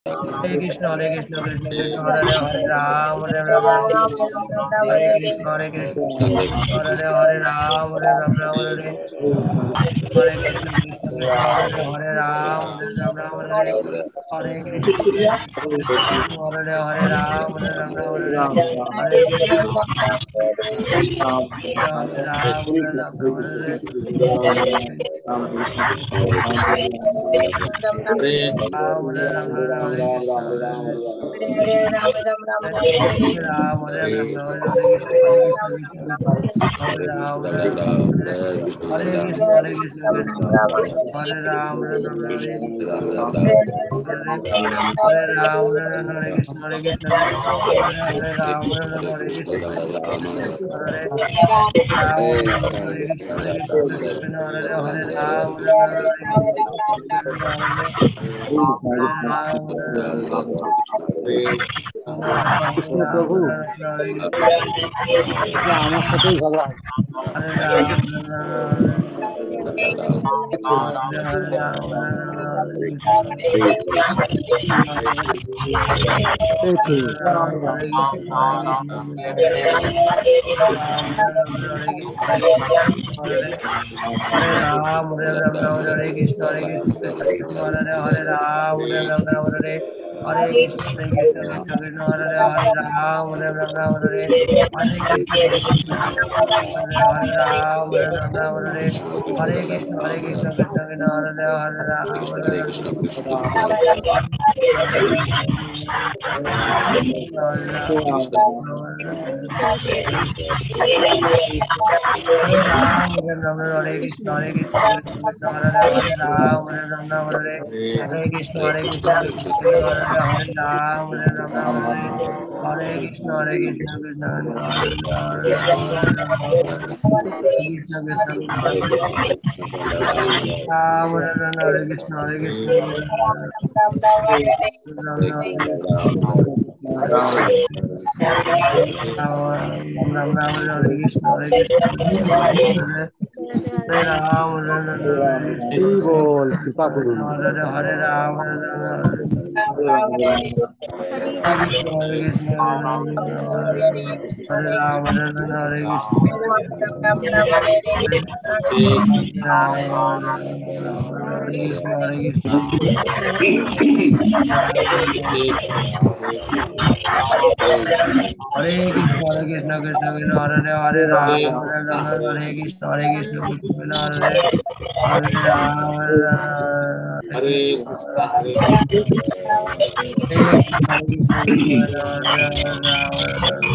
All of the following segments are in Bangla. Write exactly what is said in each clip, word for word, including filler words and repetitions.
Hare Krishna, Hare Krishna, Krishna Krishna, Hare Hare, Hare Ram, Hare Ram, Hare Krishna, Hare Krishna, Krishna Krishna, Hare Hare, Hare Ram, Hare Ram, Ram, Hare Hare, Hare Krishna, Krishna Krishna, Hare Hare, Hare Ram, Hare Ram, Ram, Hare Hare, Hare Krishna, Krishna Krishna, Hare Hare, Hare Ram, Hare Ram, Ram, Hare Hare, Hare Krishna, Hare Ram, Hare Ram, Ram, Hare Hare, Ram, Hare Ram, Hare Hare Krishna, Hare Hare Ram, Hare Ram, Ram, Hare Hare Krishna, Hare Krishna, Krishna Krishna, Hare Ram, Hare Ram, Ram, Hare Hare Krishna, Hare Krishna, Krishna Hare Ram, Hare Ram, Hare Krishna, Hare Hare Ram, Hare Ram, Hare Krishna, Hare Krishna, Krishna Krishna, Hare Hare Ram, Hare Ram, Hare Krishna, Hare Krishna, Krishna Krishna, Hare Ram, Hare Ram, Hare Krishna, Hare Krishna, Krishna Krishna, Hare Hare Ram, Hare Ram, Hare Krishna, Krishna Krishna, Hare Hare Hare Ram, Hare Krishna প্রভু আজকে আমার সাথেই ঝগড়া হচ্ছে। Hare Ram, Hare Ram, পেয়েছি Hare Ram, Hare Ram, Ram, Hare Krishna, Hare Krishna, Krishna Krishna, Hare Hare, Hare Ram, Hare Ram, Ram, Hare Hare Krishna, Hare Krishna, Krishna Krishna, Hare Hare, Hare Ram, Hare Ram, Ram, Hare Hare Krishna, Hare Krishna, Krishna Krishna, Hare Hare, Hare Ram, Hare Ram, Ram, Hare Hare Krishna, Hare Krishna, Krishna Krishna, Hare Hare, Hare Ram, Hare Ram, Hare Ram, Hare Ram, Hare Krishna, Hare Krishna, Krishna Krishna, Hare Hare, Hare Ram, Hare Ram, Ram, Hare Hare Krishna, Hare Krishna, Krishna Krishna, Hare Hare, Hare Ram, Hare Ram, Ram, Hare Hare Krishna, Hare Krishna, Krishna Krishna, Hare Ram, Hare Ram, Krishna Krishna, Hare Ram, Hare Ram, Hare Krishna, Hare Krishna, Ram Ram, Ram Ram, Ram Hare Krishna, Hare Krishna, Krishna Krishna, Hare Hare Ram, Hare Ram, Hare এই বল কৃপা করুন। Krishna, Hare Hare Ram, Hare Ram, Hare Krishna, Hare Krishna, Hare Ram, Hare Ram, Hare Krishna, Hare Krishna, Hare Krishna, Hare Krishna, Hare Krishna, Krishna Krishna, Hare Hare, Hare Ram, Hare Ram, Hare Krishna, Hare Krishna, Krishna Krishna, Hare Hare, Hare Ram, Hare Ram, Hare Krishna, Hare Krishna, Hare Krishna, Krishna Krishna, Hare Ram, Hare Ram,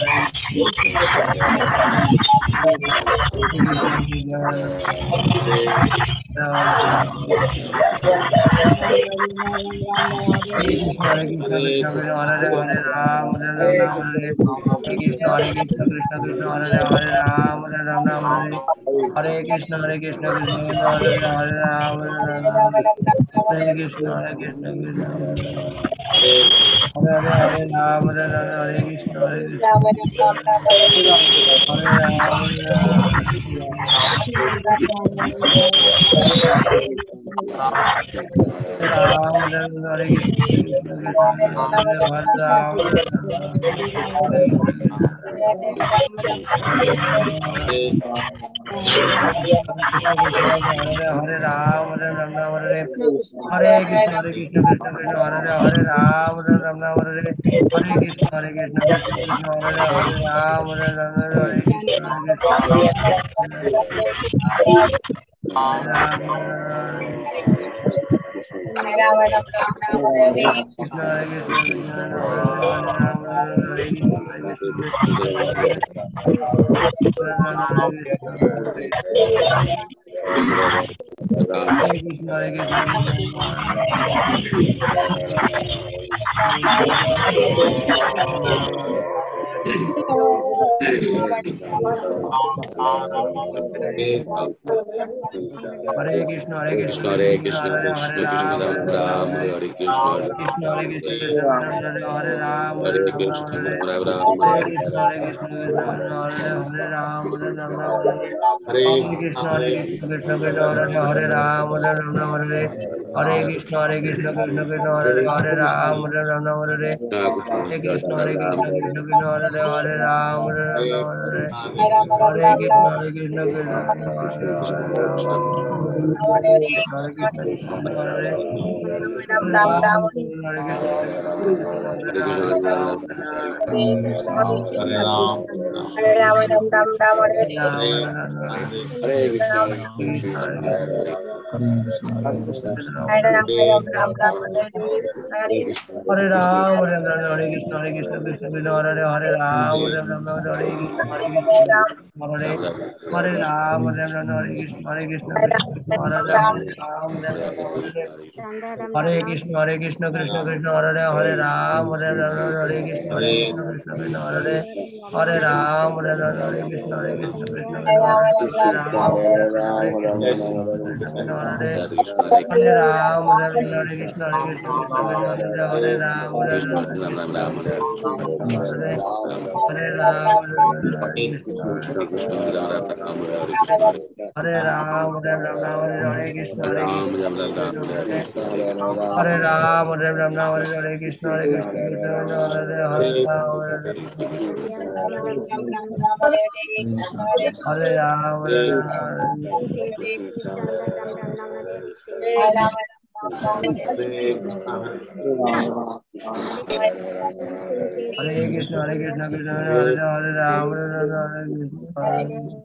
Hare Krishna, Hare Krishna, Hare Krishna, Krishna Krishna, Hare Hare, Hare Ram, Hare Ram, Ram Hare Hare Krishna, Hare Krishna, Krishna Krishna, Hare Hare, Hare Ram, Hare Ram, Ram Hare Hare Krishna, Hare Krishna, Krishna Krishna, Hare Hare, Hare Ram, Hare Ram, Hare Krishna, Hare Krishna, Krishna Hare Hare, Hare Ram, Hare Ram, Hare Krishna, Hare Krishna, Hare Ram, Hare Ram, Hare Hare Krishna, Hare Krishna, Krishna Hare Hare Ram, Hare Hare Ram, Hare Ram, Ram Hare Hare Krishna, Hare Krishna, Krishna Krishna, Hare Hare Ram, Hare Ram, Ram Hare Hare Krishna, Hare Krishna, Krishna Krishna, Hare Hare Ram, Hare Ram, Hare Krishna, Hare Krishna, Hare Ram, Krishna, Hare Krishna, Krishna Hare Hare Ram, Hare Krishna, Hare Krishna, Krishna Krishna, Hare Hare Ram, Hare Krishna, Hare Krishna, Hare Krishna, Hare Krishna, Hare Krishna, Hare Krishna Krishna, Hare Krishna Hare Krishna, Ram, Ram Ram Ram, Ram Hare Hare Krishna, Hare Krishna, Hare Krishna, Krishna, Krishna Krishna Hare Ram, Hare Hare Ram Ram Krishna, Hare Ram Ram, Hare Hare Krishna, Hare Krishna, Krishna Krishna Hare Hare Ram, Hare Ram Ram Hare Hare Hare Krishna, Hare Krishna, Krishna Krishna Hare Hare Ram, Hare Ram Ram Hare Hare Krishna, Hare Krishna, Krishna Krishna Hare Hare Ram, Hare Ram Ram Hare Hare Krishna, Hare Krishna, Krishna Krishna Hare Hare Ram, Hare Ram Ram Hare Hare Krishna, Hare Krishna, Krishna Krishna Hare Hare Ram, Hare Krishna, Krishna Krishna Hare Hare Ram, Hare Krishna, Hare Krishna, Hare Hare Ram, Krishna, Hare Ram, Hare Hare Ram, Hare Rama Ram Ram Ram Hare Hare Ram, Hare Ram, Hare Krishna, Ram Hare Krishna, Hare Krishna Krishna, Hare Ram, Hare Ram, Hare Rama Ram Ram Ram Hare Hare Hare Krishna, Hare Ram, Hare Ram, Hare Krishna, Hare Krishna, Krishna Krishna, Hare Hare, Hare Ram, Hare Ram, Hare Krishna, Hare Krishna, Hare Hare Ram, Hare Ram, Hare Krishna, Hare Krishna, Krishna Krishna, Hare Hare, Hare Ram, Hare Ram, Hare Hare Krishna, Hare Krishna, Krishna Krishna, Hare Hare, Hare Ram, Hare Ram, Hare Krishna, Hare Krishna, Krishna Krishna, Hare Hare, Hare Ram, Hare Ram, Hare Krishna, Hare Krishna, Krishna Krishna, Hare Hare, Hare Ram, Hare Ram, Hare Krishna, Hare Krishna, Krishna Krishna, Hare Hare, Hare Ram, Hare Ram, Hare Krishna, Hare Krishna, Krishna Krishna, Hare Hare, Hare Ram, Hare Ram, Hare Krishna, Hare Krishna, Krishna Krishna, Hare Hare, Hare Ram, Hare Ram, Hare Krishna, Hare Krishna, Krishna, Hare Ram, Hare Krishna, Hare Hare Ram, Hare Ram, Hare Hare Krishna, Hare Ram, Krishna, Ram Krishna Ram, Krishna, Hare Hare Krishna, Hare Hare Ram, Hare Ram, Hare Hare Krishna, Hare Krishna, Krishna Krishna, Hare Hare Ram, Hare Ram, Hare Krishna, Hare Ram, Hare Ram, Hare Hare Krishna, Hare Krishna, Krishna Krishna, Hare Hare Ram, Hare Ram, Hare Krishna, Hare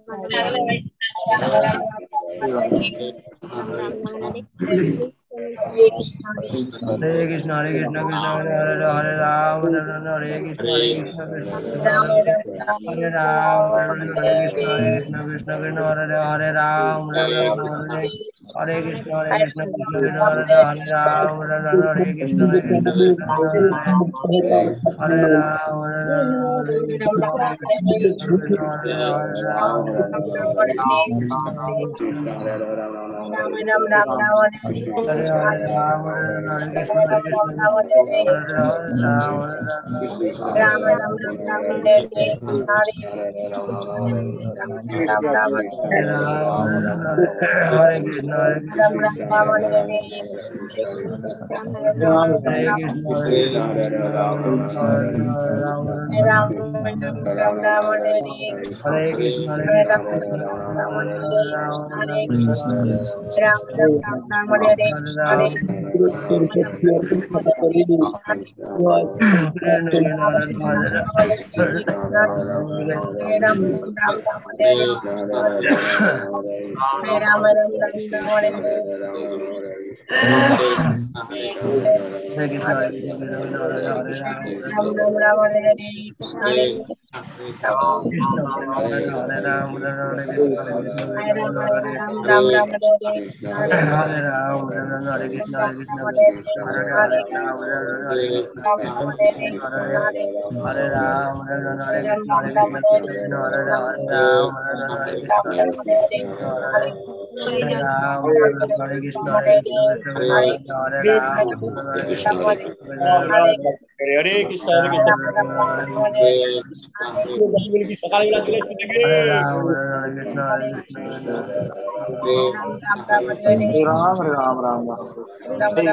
Hare Krishna, Hare Krishna, Krishna Krishna, Hare Hare Ram, Hare Ram, Hare Krishna, Hare Krishna, Krishna Krishna, Hare Hare, Hare Ram, Hare Ram, Hare Krishna, Hare Krishna, Krishna Krishna, Hare Hare Ram, Hare Ram, Hare Hare Krishna, Hare Krishna, Krishna Krishna, Hare Hare Ram, Hare Ram, Hare Krishna, Hare Krishna, Krishna Krishna, Hare Hare Ram, Hare Ram, Hare Krishna, Hare Krishna, Krishna Krishna, Hare Hare Ram, Ram Ram Ram Ram Hare Hare Ram, Hare Ram, Hare Krishna, Hare Krishna, Krishna Krishna, Hare Hare Ram, Hare Ram, Ram Ram Ram Ram Hare Krishna Hare Ram Ram Ram Hare Ram, Hare Ram, Hare Hare Krishna, Hare Ram Krishna, Ram Krishna Ram Krishna, Hare Ram Hare Krishna, Hare Krishna, Krishna Ram, Hare Ram, Hare Ram Ram, Ram Ram Hare Hare Krishna, Hare Hare Krishna, Ram Krishna Ram Krishna, Ram Hare Hare Ram, Hare Hare Ram, Ram Ram Ram Ram Hare Hare Hare Ram, Hare Krishna, Hare Krishna, Krishna Krishna, Hare Hare Ram, Hare Krishna, Hare Hare Ram, Hare Hare Krishna, Hare Krishna, Krishna Krishna, Hare Hare Ram, Hare Ram, Hare Krishna, Hare Krishna, Krishna Krishna, Hare Hare Ram, Hare Ram, Hare Krishna, Krishna Krishna, Hare Hare Ram, Hare Ram, Hare Krishna, Hare Krishna, Krishna Krishna, Hare Hare Ram, Hare Ram, Hare Krishna, Hare Krishna, Krishna Hare Hare Ram, Hare Ram, Hare Krishna, Hare Krishna, Krishna Krishna, Hare Hare Ram, Hare Ram, Hare Krishna, Krishna Krishna, Hare Hare Krishna, Hare Krishna, Hare Ram, Hare Hare Krishna, Hare Krishna, Krishna Ram Ram Ram Ram सही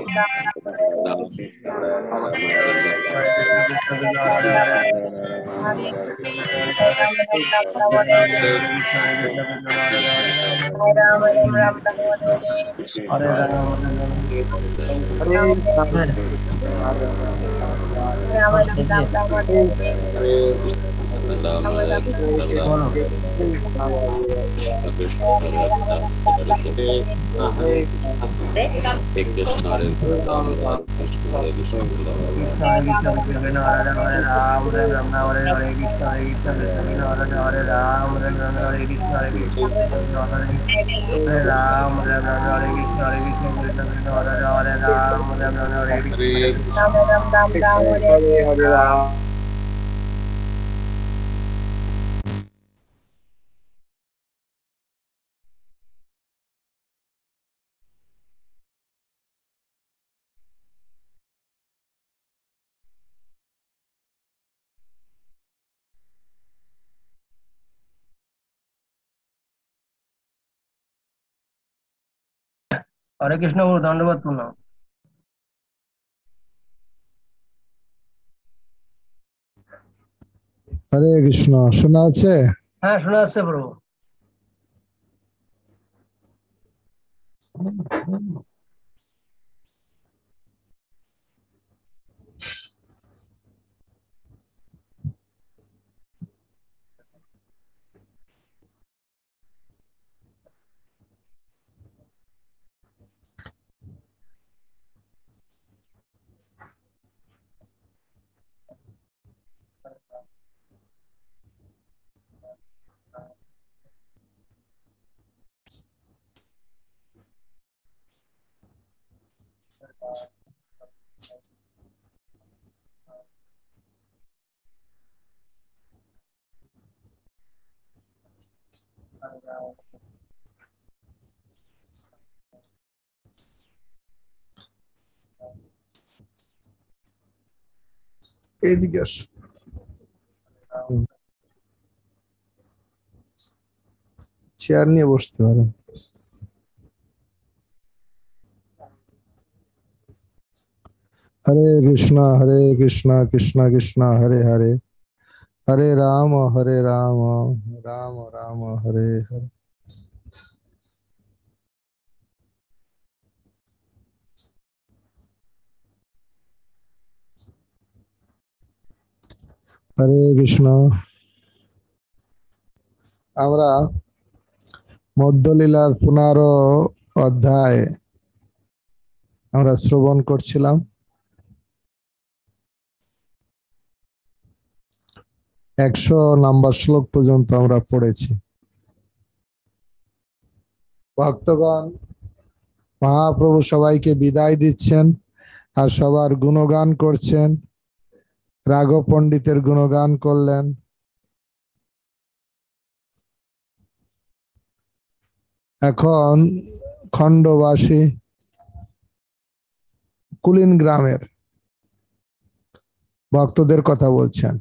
Hare Krishna, Krishna Krishna, Hare Hare Hare Krishna, Krishna Krishna, Hare Hare Ram Ram Ram Ram Hare Hare Ram, Hare Krishna, Hare Krishna, Krishna Hare Hare Ram, Hare Ram Ram Ram Ram Hare Hare Hare Ram, Hare Ram, हरे राम Hare हरे Ram Ram Ram Ram Hare Ram Ram बोलो Krishna, Hare Krishna, Krishna Krishna, Hare Hare Ram, Hare Ram, Hare Hare Krishna, Hare Krishna, Krishna Krishna, Hare Hare Ram, Hare Ram, Hare Krishna, Hare Krishna, Krishna Krishna, Hare Hare Ram, Hare Ram, Hare Krishna, Hare Krishna, Krishna Krishna, Hare Hare Ram, Hare Ram, Hare Krishna, Hare Krishna, Ram Ram Ram Ram Hare Hare Hare Ram হরে কৃষ্ণ গুরু, দণ্ডবত প্রণাম। হরে কৃষ্ণ, শোনা আছে? হ্যাঁ, শোনা যাচ্ছে প্রভু। এইদিকে আসো, চেয়ার নিয়ে বসতে পারেন। হরে কৃষ্ণ হরে কৃষ্ণ কৃষ্ণ কৃষ্ণ হরে হরে, হরে রাম হরে রাম রাম রাম হরে হরে। হরে কৃষ্ণ। আমরা মধ্যলীলার পনেরো অধ্যায় আমরা শ্রবণ করছিলাম। একশো নাম্বার শ্লোক পর্যন্ত আমরা পড়েছি। ভক্তগণ মহাপ্রভু সবাইকে বিদায় দিচ্ছেন আর সবার গুণগান করছেন। রাঘব পণ্ডিতের গুণগান করলেন। এখন খণ্ডবাসী কুলিন গ্রামের ভক্তদের কথা বলছেন।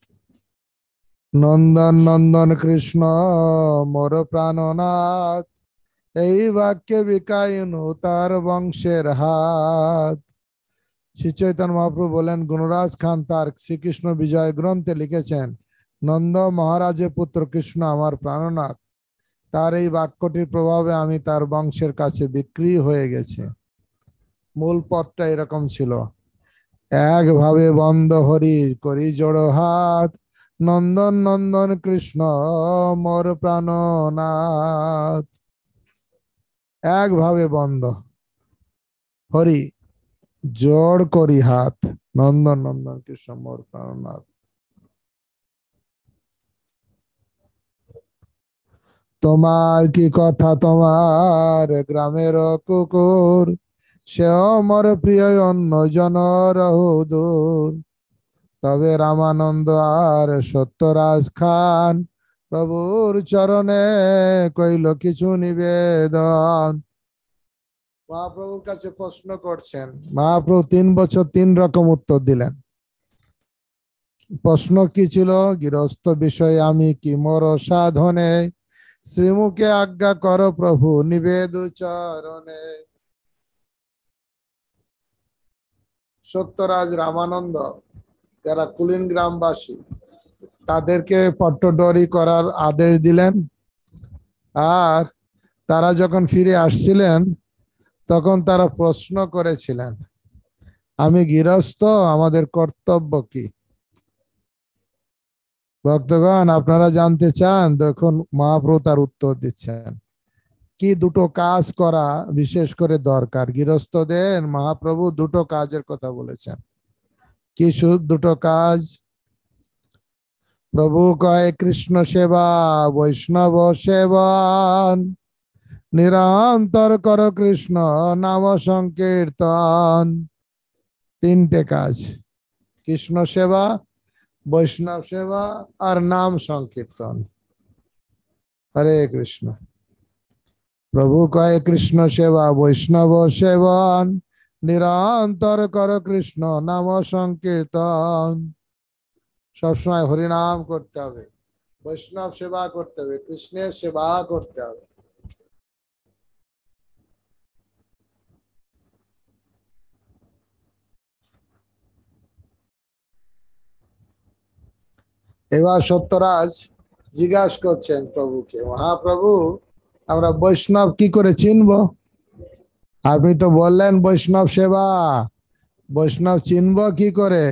নন্দন নন্দন কৃষ্ণ মোর প্রাণনাথ, এই বাক্যে বিকায়নু তার বংশের হাত। শ্রী চৈতন্য মহাপ্রভু বলেন, গুণরাজ খান তার শ্রীকৃষ্ণ বিজয় গ্রন্থে লিখেছেন, নন্দ মহারাজের পুত্র কৃষ্ণ আমার প্রাণনাথ। তার এই বাক্যটির প্রভাবে আমি তার বংশের কাছে বিক্রি হয়ে গেছে। মূল পথটা এরকম ছিল, একভাবে বন্ধ হরি করি জড়ো হাত, নন্দন নন্দন কৃষ্ণ মোর প্রাণনাথ। একভাবে বন্ধ হরি জোড় করি হাত, নন্দন নন্দন কৃষ্ণ মোর প্রাণনাথ। তোমার কি কথা তোমার গ্রামের কুকুর, সেও মোর প্রিয় অন্য জন রহু দূর। তবে রামানন্দ আর সত্যরাজ খান প্রভুর চরণে কইল কিছু নিবেদন। মহাপ্রভুর কাছে প্রশ্ন করছেন। মহাপ্রভু তিন বছর তিন রকম উত্তর দিলেন। প্রশ্ন কি ছিল? গৃহস্থ বিষয়ে আমি কি মোর সাধনে, শ্রীমুখে আজ্ঞা কর প্রভু নিবেদ চরণে। সত্যরাজ রামানন্দ যারা কুলিন গ্রামবাসী তাদেরকে পট্টডরি করার আদেশ দিলেন। আর তারা যখন ফিরে আসছিলেন তখন তারা প্রশ্ন করেছিলেন, আমি গৃহস্থ, আমাদের কর্তব্য কি? ভক্তগণ আপনারা জানতে চান, দেখুন মহাপ্রভু তার উত্তর দিচ্ছেন। কি দুটো কাজ করা বিশেষ করে দরকার গৃহস্থদের? মহাপ্রভু দুটো কাজের কথা বলেছেন। কি দুটো কাজ? প্রভু কয় কৃষ্ণ সেবা বৈষ্ণব সেবন, নিরন্তর কর কৃষ্ণ নাম সংকীর্তন। তিনটে কাজ, কৃষ্ণ সেবা, বৈষ্ণব সেবা আর নাম সংকীর্তন। হরে কৃষ্ণ। প্রভু কয় কৃষ্ণ সেবা বৈষ্ণব সেবন, নিরন্তর কর কৃষ্ণ নাম সংকীর্তন। সবসময় হরিনাম করতে হবে, বৈষ্ণব সেবা করতে হবে, কৃষ্ণের সেবা করতে হবে। এবার সত্যরাজ জিজ্ঞাসা করছেন প্রভুকে, মহাপ্রভু আমরা বৈষ্ণব কি করে চিনব? আপনি তো বললেন বৈষ্ণব সেবা, বৈষ্ণব চিনব কি করে?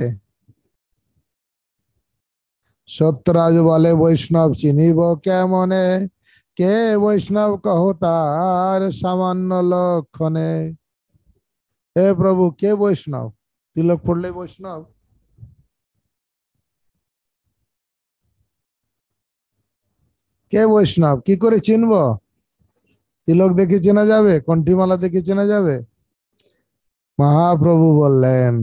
সত্যরাজ বলে, বৈষ্ণব চিনিব কেমনে, কে বৈষ্ণব কহ তার সামান্য লক্ষণে। হে প্রভু, কে বৈষ্ণব? তিলক পড়লে বৈষ্ণব? কে বৈষ্ণব কি করে চিনব? তিলক দেখে চেনা যাবে? কণ্ঠিমালা দেখে চেনা যাবে? মহাপ্রভু বললেন,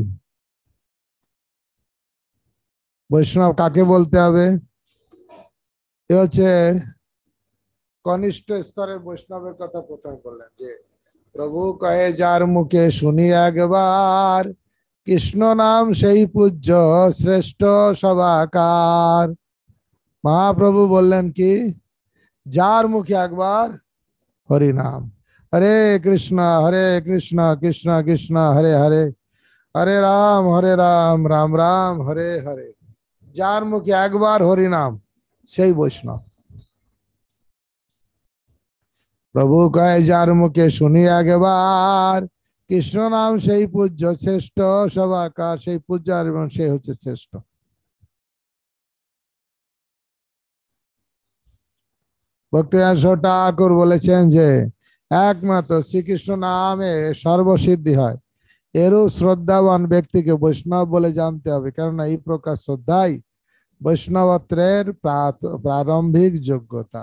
বৈষ্ণব কাকে বলতে হবে? এ হচ্ছে কনিষ্ঠ স্তরের বৈষ্ণবের কথা প্রথমে বললেন, যে প্রভু কহে যার মুখে শুনি একবার, কৃষ্ণ নাম সেই পূজ্য শ্রেষ্ঠ সবাকার। মহাপ্রভু বললেন কি, যার মুখে একবার হরি নাম, হরে কৃষ্ণ হরে কৃষ্ণ কৃষ্ণ কৃষ্ণ হরে হরে, হরে রাম হরে রাম রাম রাম হরে হরে, যার মুখে একবার হরি নাম সেই বৈষ্ণব। প্রভু কয় যার মুখে শুনি একবার, কৃষ্ণ নাম সেই পূজ্য শ্রেষ্ঠ সবাকার, সেই পূজ্য এবং সেই হচ্ছে শ্রেষ্ঠ। ভক্তিরাজ ঠাকুর বলেছেন যে একমাত্র শ্রীকৃষ্ণ নামে সর্বসিদ্ধি হয়, এরূপ শ্রদ্ধাবান ব্যক্তিকে বৈষ্ণব বলে জানতে হবে, কেননা এই প্রকার শ্রদ্ধাই বৈষ্ণবত্বের প্রারম্ভিক যোগ্যতা।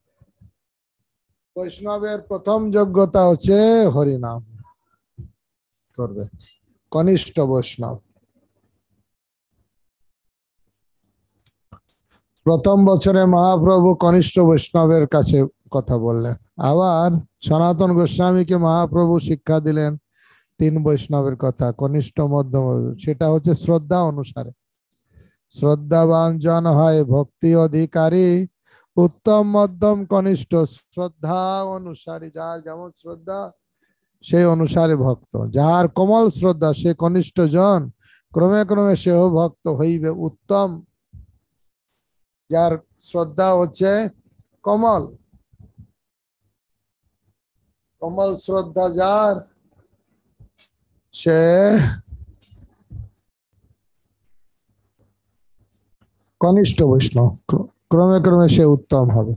বৈষ্ণবের প্রথম যোগ্যতা হচ্ছে হরিনাম করবে, কনিষ্ঠ বৈষ্ণব। প্রথম বছরে মহাপ্রভু কনিষ্ঠ বৈষ্ণবের কাছে কথা বললেন। আবার সনাতন গোস্বামীকে মহাপ্রভু শিক্ষা দিলেন তিন বৈষ্ণবের কথা, কনিষ্ঠ মধ্যম, সেটা হচ্ছে শ্রদ্ধা অনুসারে। শ্রদ্ধাবান জন হয় ভক্তি অধিকারী, উত্তম মধ্যম কনিষ্ঠ শ্রদ্ধা অনুসারী। যার যেমন শ্রদ্ধা সেই অনুসারে ভক্ত, যার কোমল শ্রদ্ধা সে কনিষ্ঠ জন, ক্রমে ক্রমে সেও ভক্ত হইবে উত্তম। যার শ্রদ্ধা হচ্ছে কমল, কমল শ্রদ্ধা যার, সে কনিষ্ঠ বৈষ্ণব, ক্রমে ক্রমে সে উত্তম হবে।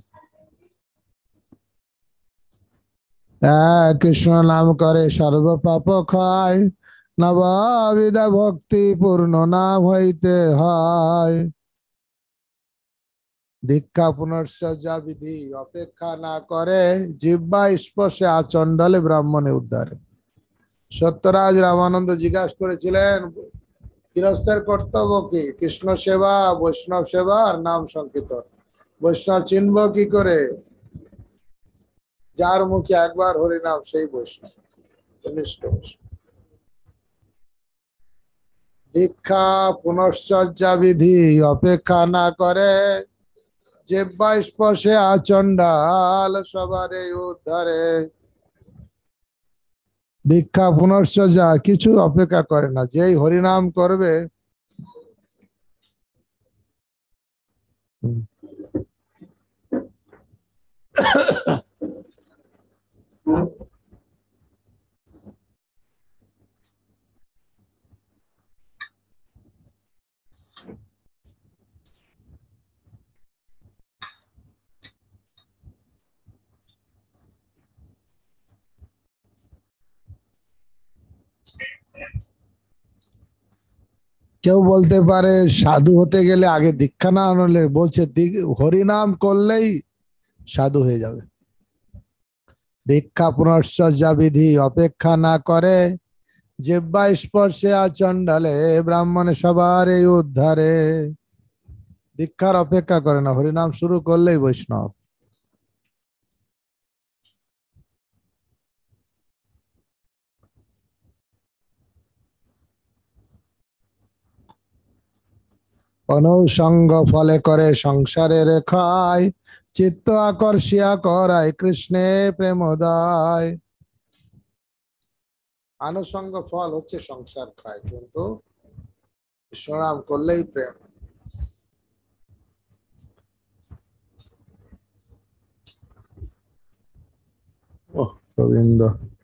কৃষ্ণ নাম করে সর্ব পাপ ক্ষয়, নববিধা ভক্তি পূর্ণ নাম হইতে হয়। দীক্ষা পুনর্সজ্জা বিধি অপেক্ষা না করে, জিহ্বা স্পর্শে আচণ্ডালে ব্রাহ্মণে উদ্ধারে। সত্যরাজ রামানন্দ জিজ্ঞাসা করেছিলেন গৃহস্থের কর্তব্য কি? কৃষ্ণ সেবা, বৈষ্ণব সেবা আর নাম সংকীর্তন। বৈষ্ণব চিনব কি করে? যার মুখে একবার হরিনাম সেই বৈষ্ণব, কনিষ্ঠ। দীক্ষা পুনশ্চর্যা বিধি অপেক্ষা না করে, জিহ্বা স্পর্শে আচণ্ডাল সবারে উদ্ধারে। দীক্ষা পুনশ্চর্যা কিছু অপেক্ষা করে না, যেই হরিনাম করবে কেউ বলতে পারে সাধু হতে গেলে আগে দীক্ষা না আনলে, বলছে হরিনাম করলেই সাধু হয়ে যাবে। দীক্ষা পুনশ্চর্যা বিধি অপেক্ষা না করে, জিহ্বা স্পর্শে আচণ্ডালে ব্রাহ্মণে সবার এই উদ্ধারে। দীক্ষার অপেক্ষা করে না, হরিনাম শুরু করলেই বৈষ্ণব। অনুসঙ্গ ফলে করে সংসারের ক্ষয়, চিত্ত আকর্ষিয়া করায় কৃষ্ণে প্রেমোদয়। আনুষঙ্গ ফল হচ্ছে সংসার ক্ষয়, কিন্তু কৃষ্ণনাম করলেই প্রেম। গোবিন্দ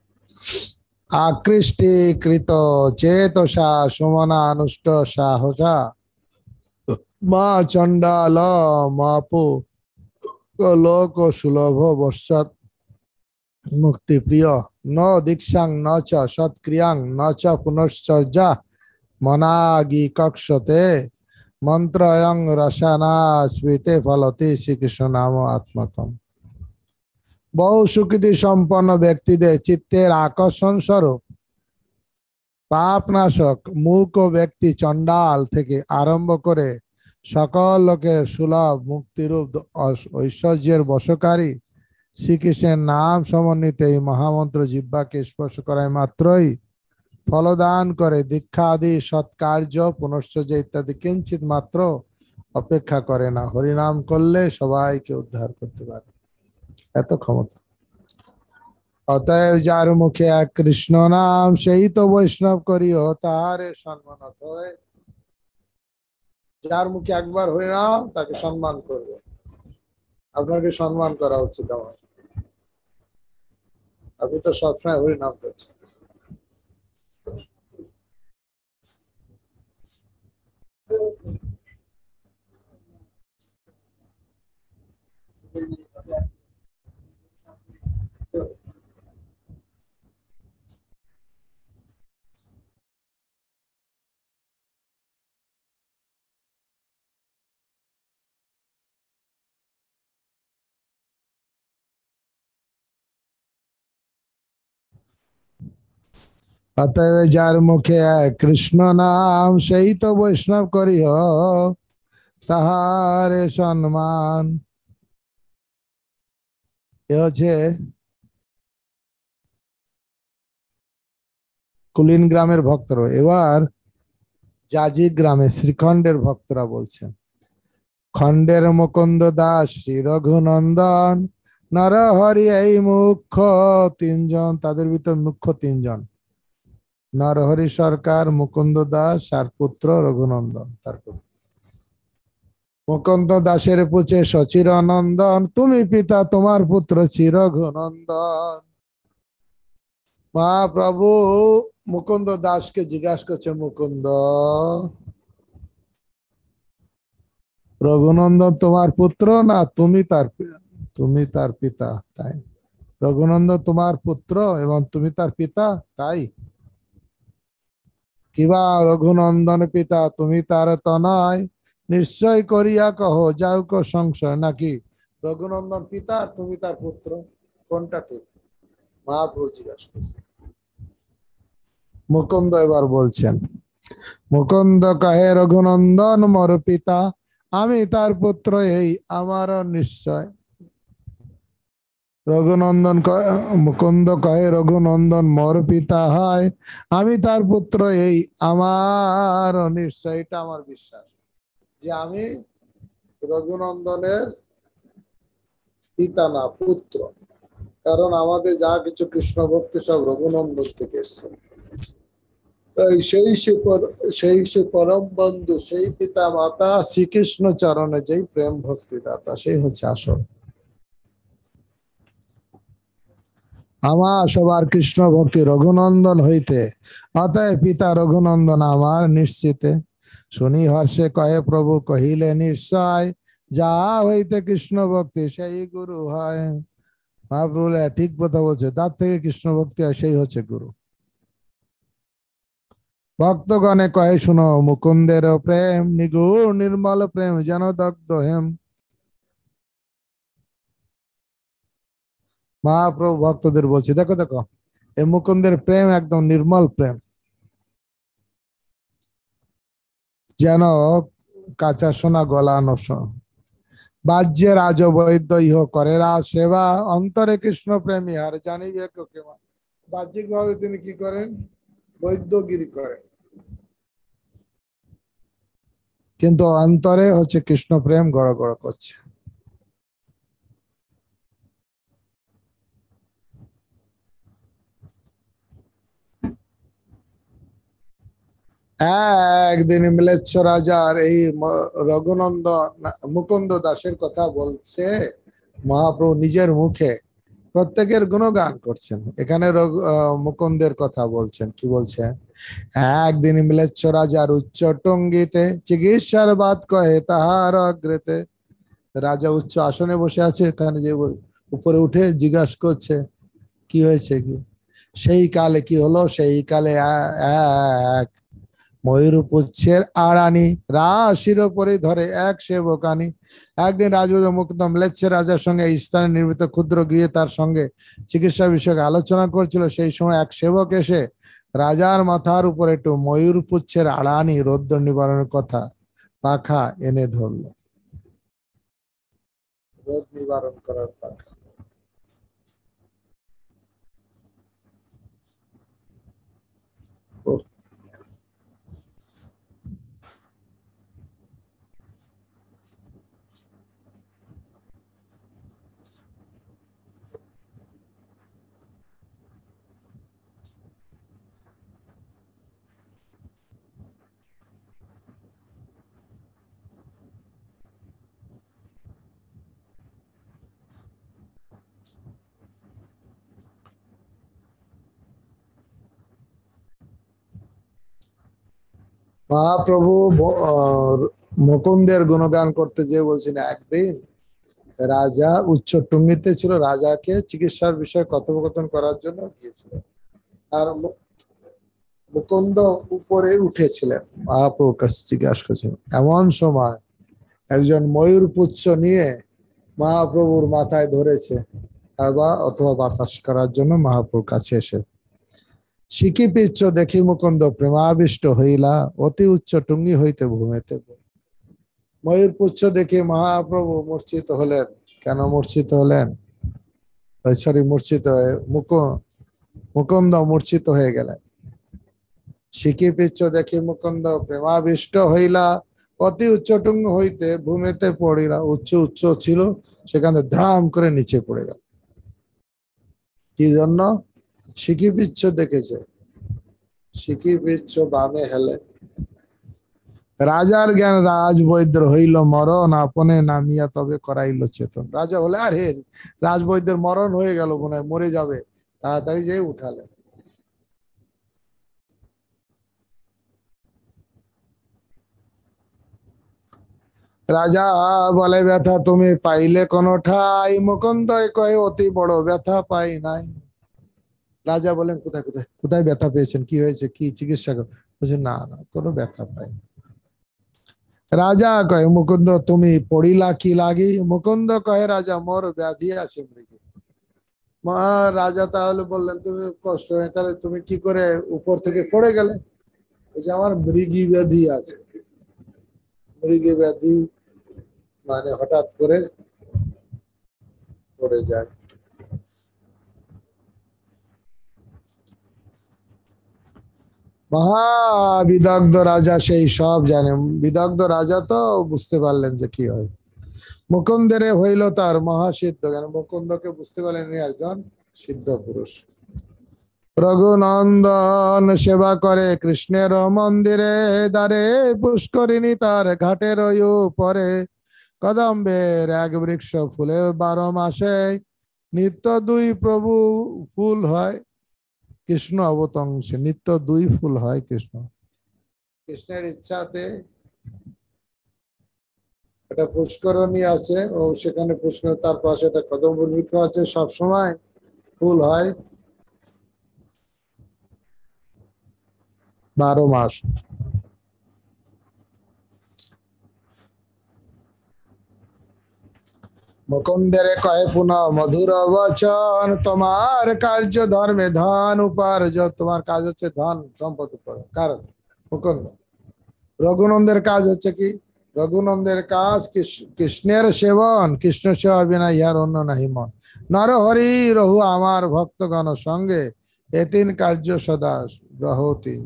আকৃষ্টিকৃত চেতসা সুমনানুষ্ট সাহসা মা চণ্ডাল মাপু লোক সুলভ বর্ষাৎ মুক্তি প্রিয় ন দীক্ষাং ন চ সৎক্রিয়াং ন চ পুনশ্চর্যা মনাগি কক্ষতে মন্ত্রয়ং রসানা স্মৃতে ফলতি শ্রীকৃষ্ণ নাম আত্মকম। বহু সুকৃতি সম্পন্ন ব্যক্তিদের চিত্তের আকর্ষণ স্বরূপ পাপনাশক মূক ব্যক্তি চণ্ডাল থেকে আরম্ভ করে সকল লোকের সুলভ মুক্তিরূপ ঐশ্বর্যের বশকারী শ্রীকৃষ্ণের নাম সমন্বিত এই মহামন্ত্র জিহ্বাকে স্পর্শ করায় মাত্রই ফলদান করে। দীক্ষা আদি সৎকার্য পুনশ্চর্য ইত্যাদি কিঞ্চিত মাত্র অপেক্ষা করে না। হরিনাম করলে সবাইকে উদ্ধার করতে পারে, এত ক্ষমতা। অতএব যার মুখে এক কৃষ্ণ নাম সেই তো বৈষ্ণব করিও তাহারে সম্মান। অতএব যার মুখে একবার হরিনাম তাকে সম্মান করবে। আপনাকে সম্মান করা উচিত আমার। আপনি তো সবসময় হরিনাম করছেন। অতএব যার মুখে কৃষ্ণ নাম সেই তো বৈষ্ণব করিও তাহারে সম্মান। এ হচ্ছে কুলিন গ্রামের ভক্তরা। এবার জাজি গ্রামে শ্রীখণ্ডের ভক্তরা বলছেন, খণ্ডের মুকুন্দ দাস শ্রী রঘুনন্দন নরহরি এই মুখ্য তিনজন। তাদের ভিতর মুখ্য তিনজন, নরহরি সরকার, মুকুন্দ দাস আর পুত্র রঘুনন্দন। তার মুকুন্দ দাসের পুছে সচির নন্দন, তুমি পিতা তোমার পুত্র চির রঘুনন্দন। মহাপ্রভু মুকুন্দ দাসকে জিজ্ঞাসা করছে, মুকুন্দ রঘুনন্দন তোমার পুত্র না তুমি তার তুমি তার পিতা? তাই রঘুনন্দন তোমার পুত্র এবং তুমি তার পিতা? তাই কিবা রঘুনন্দন পিতা তুমি তার তনয়, নিশ্চয় করিয়া কহ যাউক সংশয়। নাকি রঘুনন্দন পিতা তুমি তার পুত্র, কোনটা ঠিক? মহাপ্রভু জিজ্ঞাসা করছেন। মুকুন্দ এবার বলছেন, মুকুন্দ কহে রঘুনন্দন মোর পিতা, আমি তার পুত্র এই আমার নিশ্চয়। রঘুনন্দন মুকুন্দ কহে রঘুনন্দন মোর পিতা হয়, আমি তার পুত্র এই আমার নিশ্চয়। এটা আমার বিশ্বাস যে আমি রঘুনন্দনের পিতা না পুত্র, কারণ আমাদের যা কিছু কৃষ্ণ ভক্তি সব রঘুনন্দন থেকে এসছে। সেই সেই সে পরম বন্ধু, সেই পিতা মাতা শ্রীকৃষ্ণ চরণে যেই প্রেম ভক্তি দাতা, সেই হচ্ছে আসল। আমার সবার কৃষ্ণ ভক্তি রঘুনন্দন হইতে, অতএব পিতা রঘুনন্দন আমার নিশ্চিতে। শুনি হর্ষে কহে প্রভু কহিলে নিশ্চয়, যা হইতে কৃষ্ণ ভক্তি সেই গুরু হয়। মহাপ্রভু ঠিক কথা বলছে, তার থেকে কৃষ্ণ ভক্তি হয়, সেই হচ্ছে গুরু। ভক্তগণে কহে শুনো মুকুন্দের প্রেম, নিগুণ নির্মল প্রেম যেন দগ্ধ হেম। মহাপ্রভু ভক্তদের বলছে, দেখো দেখো এই মুকুন্দের প্রেম একদম নির্মল প্রেম, যেন কাঁচা সোনা গলানো। বাহ্যে রাজ বৈদ্য ইহ করে রাজ সেবা, অন্তরে কৃষ্ণ প্রেম ইহার জানিবে কেমন। বাহ্যিক ভাবে তিনি কি করেন? বৈদ্যগিরি করেন, কিন্তু অন্তরে হচ্ছে কৃষ্ণ প্রেম গড় গড় করছে। একদিন মিলেচ্ছ রাজার এই রঘুনন্দন মুকুন্দ দাসের কথা বলছে মহাপ্রভু নিজের মুখে। প্রত্যেকের গুণগান করছেন। এখানে মুকুন্দের কথা বলছেন, কি বলছেন? একদিন ম্লেচ্ছ রাজার উচ্চ টঙ্গিতে চিকিৎসার বাদ কহে তাহার অগ্রেতে। রাজা উচ্চ আসনে বসে আছে, এখানে যে উপরে উঠে জিজ্ঞাসা করছে কি হয়েছে কি। সেই কালে কি হলো? সেই কালে এক ময়ূরপুচ্ছের আড়ানি রাশির ওপরে ধরে এক সেবকানি। একদিন রাজবৈদ্য মুকুন্দ ম্লেচ্ছের রাজার সঙ্গে এই স্থানে নির্মিত ক্ষুদ্র গৃহে তার সঙ্গে চিকিৎসা বিষয়ক আলোচনা করছিল। সেই সময় এক সেবক এসে রাজার মাথার উপরে একটু ময়ূরপুচ্ছের আড়ানি রোদ্দ নিবারণের কথা পাখা এনে ধরলো। রোদ নিবারণ করার পাখা। মহাপ্রভু মুকুন্দের গুণগান করতে যে বলছেন, একদিন রাজা উচ্চ টুঙ্গিতে ছিল, রাজাকে চিকিৎসার বিষয়ে কথোপকথন করার জন্য গিয়েছিল। আর মুকুন্দ উপরে উঠেছিলেন, মহাপ্রভুর কাছে জিজ্ঞাসা করছিলেন। এমন সময় একজন ময়ূর পুচ্ছ নিয়ে মহাপ্রভুর মাথায় ধরেছে বা অথবা বাতাস করার জন্য মহাপ্রভুর কাছে এসে শিখি পিচ্ছ দেখি মুকুন্দ প্রেমাবিষ্ট হইলা অতি উচ্চ টুঙ্গি হইতে ভূমিতে। ময়ূর পুচ্ছ দেখে মহাপ্রভু মূর্ছিত হলেন। কেন মূর্ছিত হলেন? সরি মূর্ছিত হয়ে মুক মুকুন্দ মূর্ছিত হয়ে গেলেন। শিখি পিচ্ছ দেখি মুকুন্দ প্রেমাবিষ্ট হইলা অতি উচ্চ টুঙ্গি হইতে ভূমিতে পড়িলা। উচ্চ উচ্চ ছিল, সেখানে ধ্রাম করে নিচে পড়ে গেল। কি জন্য? শিখি পিচ্ছ দেখেছে। শিখি পিচ্ছ বামে হেলে। রাজার জ্ঞান রাজবৈদ্য হইল মরণ আপনে নামিয়া তবে করাইল চেতন। রাজা বলে আরে রাজবৈদ্যের মরণ হয়ে গেল, মনে হয় মরে যাবে, তাড়াতাড়ি যেয়ে উঠালেন। রাজা বলে ব্যথা তুমি পাইলে কোন ঠাই? মুকুন্দ কয়ে অতি বড় ব্যথা পাই নাই। রাজা বলেন কোথায় কোথায় কোথায় ব্যথা পেয়েছেন, কি হয়েছে, কি চিকিৎসা বলছেন? না না কোনো ব্যথা পাই। রাজা কয়ে মুকুন্দ তুমি পড়িলা কি লাগি? মুকুন্দ কহে রাজা মোর ব্যাধি আছে মৃগী। রাজা তাহলে বললেন তুমি কষ্ট হয়, তাহলে তুমি কি করে উপর থেকে পড়ে গেলে? বলছে আমার মৃগী ব্যাধি আছে। মৃগী ব্যাধি মানে হঠাৎ করে পড়ে যায়। মহাবিদগ্ধ রাজা সেই সব জানেন। বিদগ্ধ রাজা তো বুঝতে পারলেন যে কি হয়। মুকুন্দের হইল তার মহাসিদ্ধ জ্ঞান। মুকুন্দকে বুঝতে পারলেন একজন সিদ্ধ পুরুষ। রঘুনন্দন সেবা করে কৃষ্ণের মন্দিরে দ্বারে পুষ্করিণী তার ঘাটের পরে কদম্বের এক বৃক্ষ ফুলে বারো মাসে নিত্য দুই প্রভু ফুল হয় কৃষ্ণ অবতংশে। নিত্য দুই ফুল হয় কৃষ্ণ। কৃষ্ণের ইচ্ছাতে একটা পুষ্করণী আছে ও সেখানে পুষ্কর, তার পাশে একটা কদম্ব বৃক্ষ আছে, সব সময় ফুল হয় বারো মাস। মুকুন্দের কয়ে পুনঃ মধুর বচন তোমার কার্য ধর্মে ধন উপার্জন। তোমার কাজ হচ্ছে ধন সম্পদ উপার্জন। কারণ মুকুন্দ। রঘুনন্দের কাজ হচ্ছে কি? রঘুনন্দের কাজ কৃষ্ণের সেবন, কৃষ্ণ সেবা বিনা ইহার অন্য নাহি মন। নর হরি রহু আমার ভক্তগণ সঙ্গে এ তিন কার্য সদা রহতি।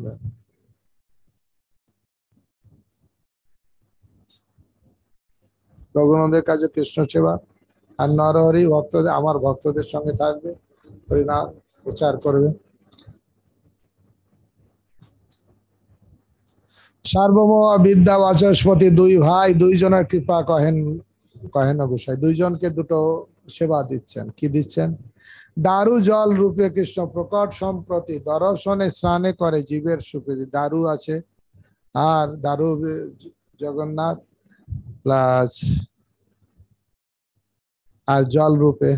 রঘুনন্দের কাজে কৃষ্ণ সেবা, আর নরহরি ভক্তদের আমার ভক্তদের সঙ্গে থাকবে, হরিনাম প্রচার করবে। সার্বভৌম বিদ্যা বাচস্পতি দুই ভাই, দুইজনের কৃপা কহেন কহেন গোসাই। দুইজনকে দুটো সেবা দিচ্ছেন। কি দিচ্ছেন? দারু জল রূপে কৃষ্ণ প্রকট সম্প্রতি দর্শনে স্নানে করে জীবের সুপ্রীতি। দারু আছে, আর দারু জগন্নাথ প্লাস আর জল রূপে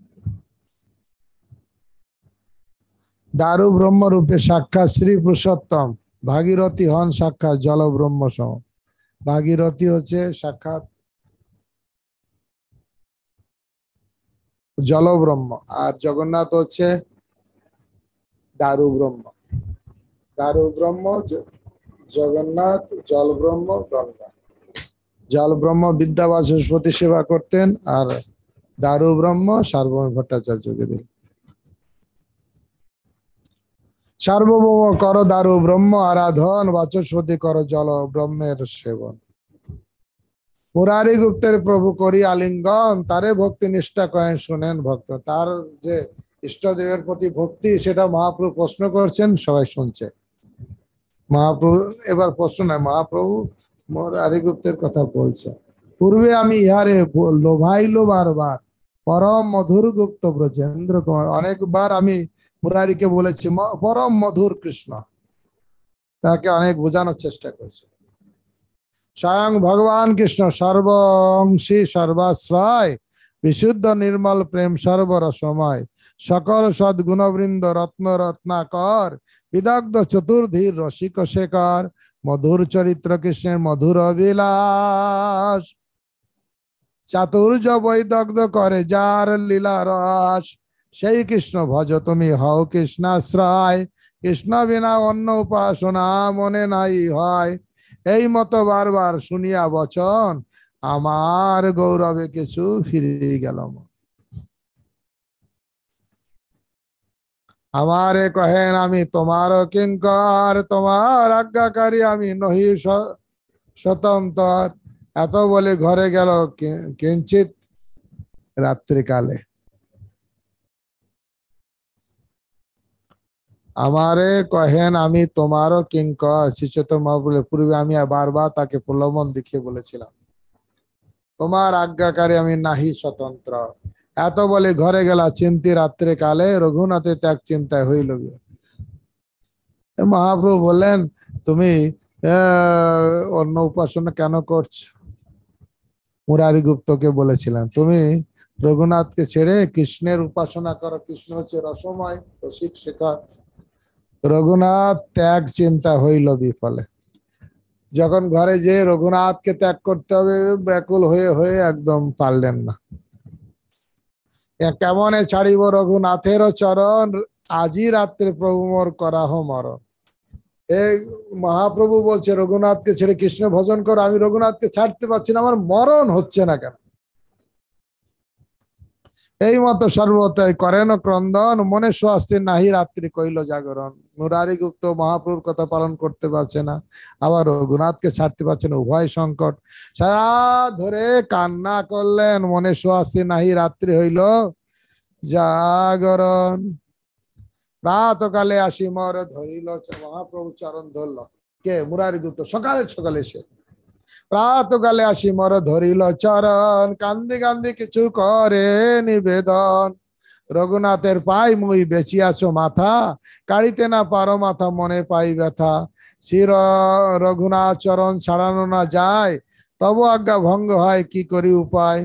দারু ব্রহ্ম রূপে সাক্ষাৎ শ্রী পুরুষোত্তম। ভাগীরথী হন সাক্ষাৎ জল ব্রহ্ম সম। ভাগীরথী হচ্ছে সাক্ষাৎ জল ব্রহ্ম, আর জগন্নাথ হচ্ছে দারু ব্রহ্ম। দারু ব্রহ্ম জগন্নাথ, জল ব্রহ্ম গঙ্গা। জল ব্রহ্ম বিদ্যা বাচস্পতি সেবা করতেন, আর দারু ব্রহ্ম সার্বভৌম ভট্টাচার্যকে দিল। সার্বভৌম কর দারু ব্রহ্ম আরাধন, বাচস্পতি কর জল ব্রহ্মের সেবন। মুরারি গুপ্তের প্রভু করি আলিঙ্গন, তারে ভক্তি নিষ্ঠা কয়েন শুনেন ভক্ত। তার যে ইষ্টদেবের প্রতি ভক্তি, সেটা মহাপ্রভু প্রশ্ন করছেন, সবাই শুনছে। মহাপ্রভু এবার প্রশ্ন নয়, মহাপ্রভু মুরারি গুপ্তের কথা বলছে। পূর্বে আমি ইহারে লোভাইলো বারবার, পরম মধুর গুপ্ত ব্রজেন্দ্র কুমার। অনেকবার আমি মুরারিকে বলেছি পরম মধুর কৃষ্ণ, তাকে অনেক বোঝানোর চেষ্টা করছে। স্বয়ং ভগবান কৃষ্ণ সর্বংশী সর্বাশ্রয়, বিশুদ্ধ নির্মল প্রেম সর্বরসময়। সকল সদ্গুণবৃন্দ রত্ন রত্নাকর, বিদগ্ধ চতুর্ধীর রসিক শেখর। মধুর চরিত্র কৃষ্ণের মধুর বিলাস, চাতুর্য বৈদগ্ধ করে যার লীলা রস। সেই কৃষ্ণ ভজ তুমি হও কৃষ্ণাশ্রয়, কৃষ্ণ বিনা অন্য উপাসনা মনে নাই হয়। এই মতো বারবার শুনিয়া বচন, আমার গৌরবে কিছু ফিরে গেল। আমারে কহেন আমি তোমার কিঙ্কর, তোমার আজ্ঞাকারী আমি নহি স্বতন্ত্র। এত বলে ঘরে গেল কিঞ্চিত রাত্রিকালে। আমারে কহেন আমি তোমারও কিঙ্কর, শ্রী চৈতন্য মহাপ্রভু পূর্বে আমি বারবার তাকে প্রলোভন দেখিয়ে বলেছিলাম, তোমার আজ্ঞাকারী আমি নাহি স্বতন্ত্র। এত বলে ঘরে গেলা চিন্তি রাত্রে কালে, রঘুনাথে ত্যাগ চিন্তায় হইল। মহাপ্রভু বললেন, তুমি অন্য উপাসনা কেন করছো? মুরারি গুপ্তকে বলেছিলেন, তুমি রঘুনাথকে ছেড়ে কৃষ্ণের উপাসনা করো। কৃষ্ণ হচ্ছে রসময় রসিক শেখর। রঘুনাথ ত্যাগ চিন্তা হইল বিফলে। যখন ঘরে যে রঘুনাথকে ত্যাগ করতে হবে, ব্যাকুল হয়ে হয়ে একদম পারলেন না। কেমনে ছাড়িব রঘুনাথের চরণ, আজি রাত্রে প্রভু মোর করাহ মরণ। এই মহাপ্রভু বলছে রঘুনাথকে ছেড়ে কৃষ্ণ ভজন করো। আমি রঘুনাথকে ছাড়তে পারছি না, আমার মরণ হচ্ছে না কেন? এই মতো সর্বতই করেন ক্রন্দন, মনে স্বস্তি নাহি রাত্রি কইল জাগরণ। মুরারি গুপ্ত মহাপ্রভুর কথা পালন করতে পারছে না, আবার রঘুনাথকে ছাড়তে পারছে না, উভয় সংকট। সারা ধরে কান্না করলেন, মনে স্বস্তি নাহি রাত্রি হইল জাগরণ। প্রাতকালে আসি মর ধরিল, মহাপ্রভু চরণ ধরল। কে? মুরারি গুপ্ত। সকালে সকালে সে প্রাতকালে আসি মর ধরিল চরণ, কান্দি কান্দি কিছু করে নিবেদন। রঘুনাথের পাই মুই বেচিয়াছ মাথা, কাড়িতে না পারো মাথা মনে পাই ব্যথা। শির রঘুনাথ চরণ ছাড়ানো না যায়, তব আজ্ঞা ভঙ্গ হয় কি করি উপায়।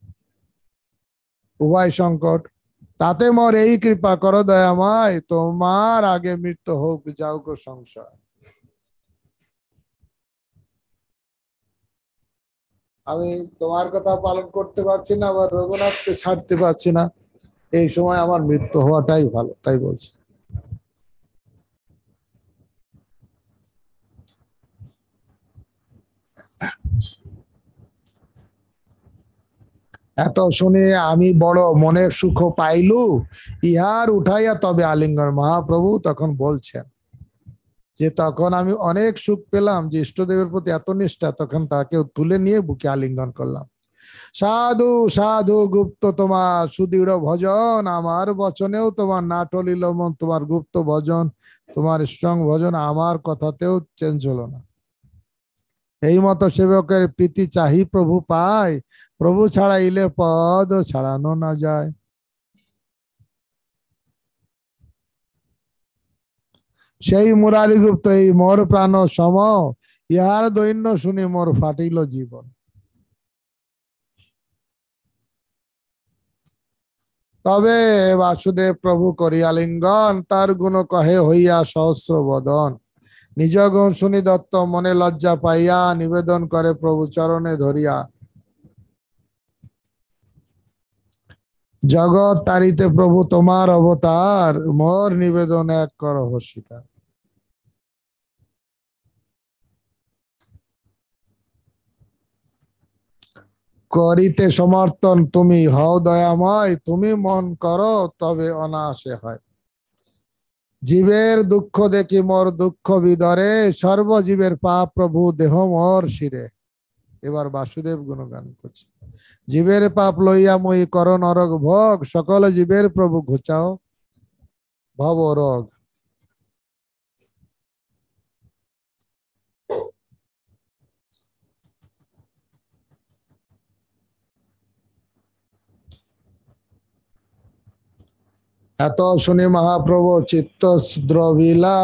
উভয় সংকট, তাতে মোর এই কৃপা করো দয়াময়, তোমার আগে মৃত্যু হোক যাও গো সংসার। আমি তোমার কথা পালন করতে পারছি না, আবার রঘুনাথকে ছাড়তে পারছি না, এই সময় আমার মৃত্যু হওয়াটাই ভালো, তাই বলছি। এত শুনে আমি বড় মনের সুখ পাইলু, ইহার উঠাইয়া তবে আলিঙ্গন। মহাপ্রভু তখন বলছেন যে তখন আমি অনেক সুখ পেলাম, যে ইষ্টদেবের প্রতি এত নিষ্ঠা, তখন তাকে তুলে নিয়ে বুকে আলিঙ্গন করলাম। সাধু সাধু গুপ্ত তোমার সুদৃঢ় ভজন, আমার বচনেও তোমার না টলিল মন। তোমার গুপ্ত ভজন, তোমার স্ট্রং ভজন আমার কথাতেও চেঞ্জ হলো না। এই মতো সেবকের প্রীতি চাহি প্রভু পায়, প্রভু ছাড়াইলে পদ ছাড়ানো না যায়। সেই মুরারি গুপ্ত এই মোর প্রাণ সম, ইহার দৈন্য শুনি মোর ফাটিল জীবন। তবে বাসুদেব প্রভু করিয়া লিঙ্গন, তার গুণ কহে হইয়া সহস্র বদন। নিজ গুণ শুনি দত্ত মনে লজ্জা পাইয়া, নিবেদন করে প্রভু চরণে ধরিয়া। জগৎ তারিতে প্রভু তোমার অবতার, মোর নিবেদন এক করো স্বীকার। করিতে সমর্থন তুমি হও দয়াময়, তুমি মন করো তবে অনায়াসে হয়। জীবের দুঃখ দেখি মোর দুঃখ বিদরে, সর্বজীবের পাপ প্রভু দেহ মোর শিরে। এবার বাসুদেব গুণগান করছে। জীবের পাপ লইয়া মই কর নরক ভোগ, সকল জীবের প্রভু ঘুচাও ভব রোগ। এত শুনি মহাপ্রভু চিত্ত দ্রবিলা,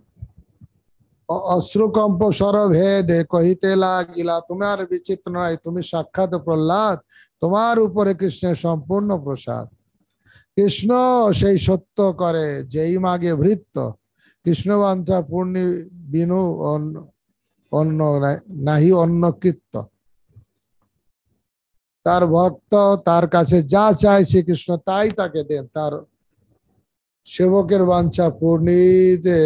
অশ্রুকম্প স্বরভেদে কহিতে লাগিলা। তোমার বিচিত্র নয়, তুমি সাক্ষাৎ প্রহ্লাদ, তোমার উপরে কৃষ্ণের সম্পূর্ণ প্রসাদ। কৃষ্ণ সেই সত্য করে যেই মাগে ভৃত্য, কৃষ্ণ বাঞ্ছা পূর্ণি বিনু অন্য নাহি অন্য কৃত্য। তার ভক্ত তার কাছে যা চায় শ্রীকৃষ্ণ তাই তাকে দেন, তার সেবকের বাঞ্ছা পূর্ণিতে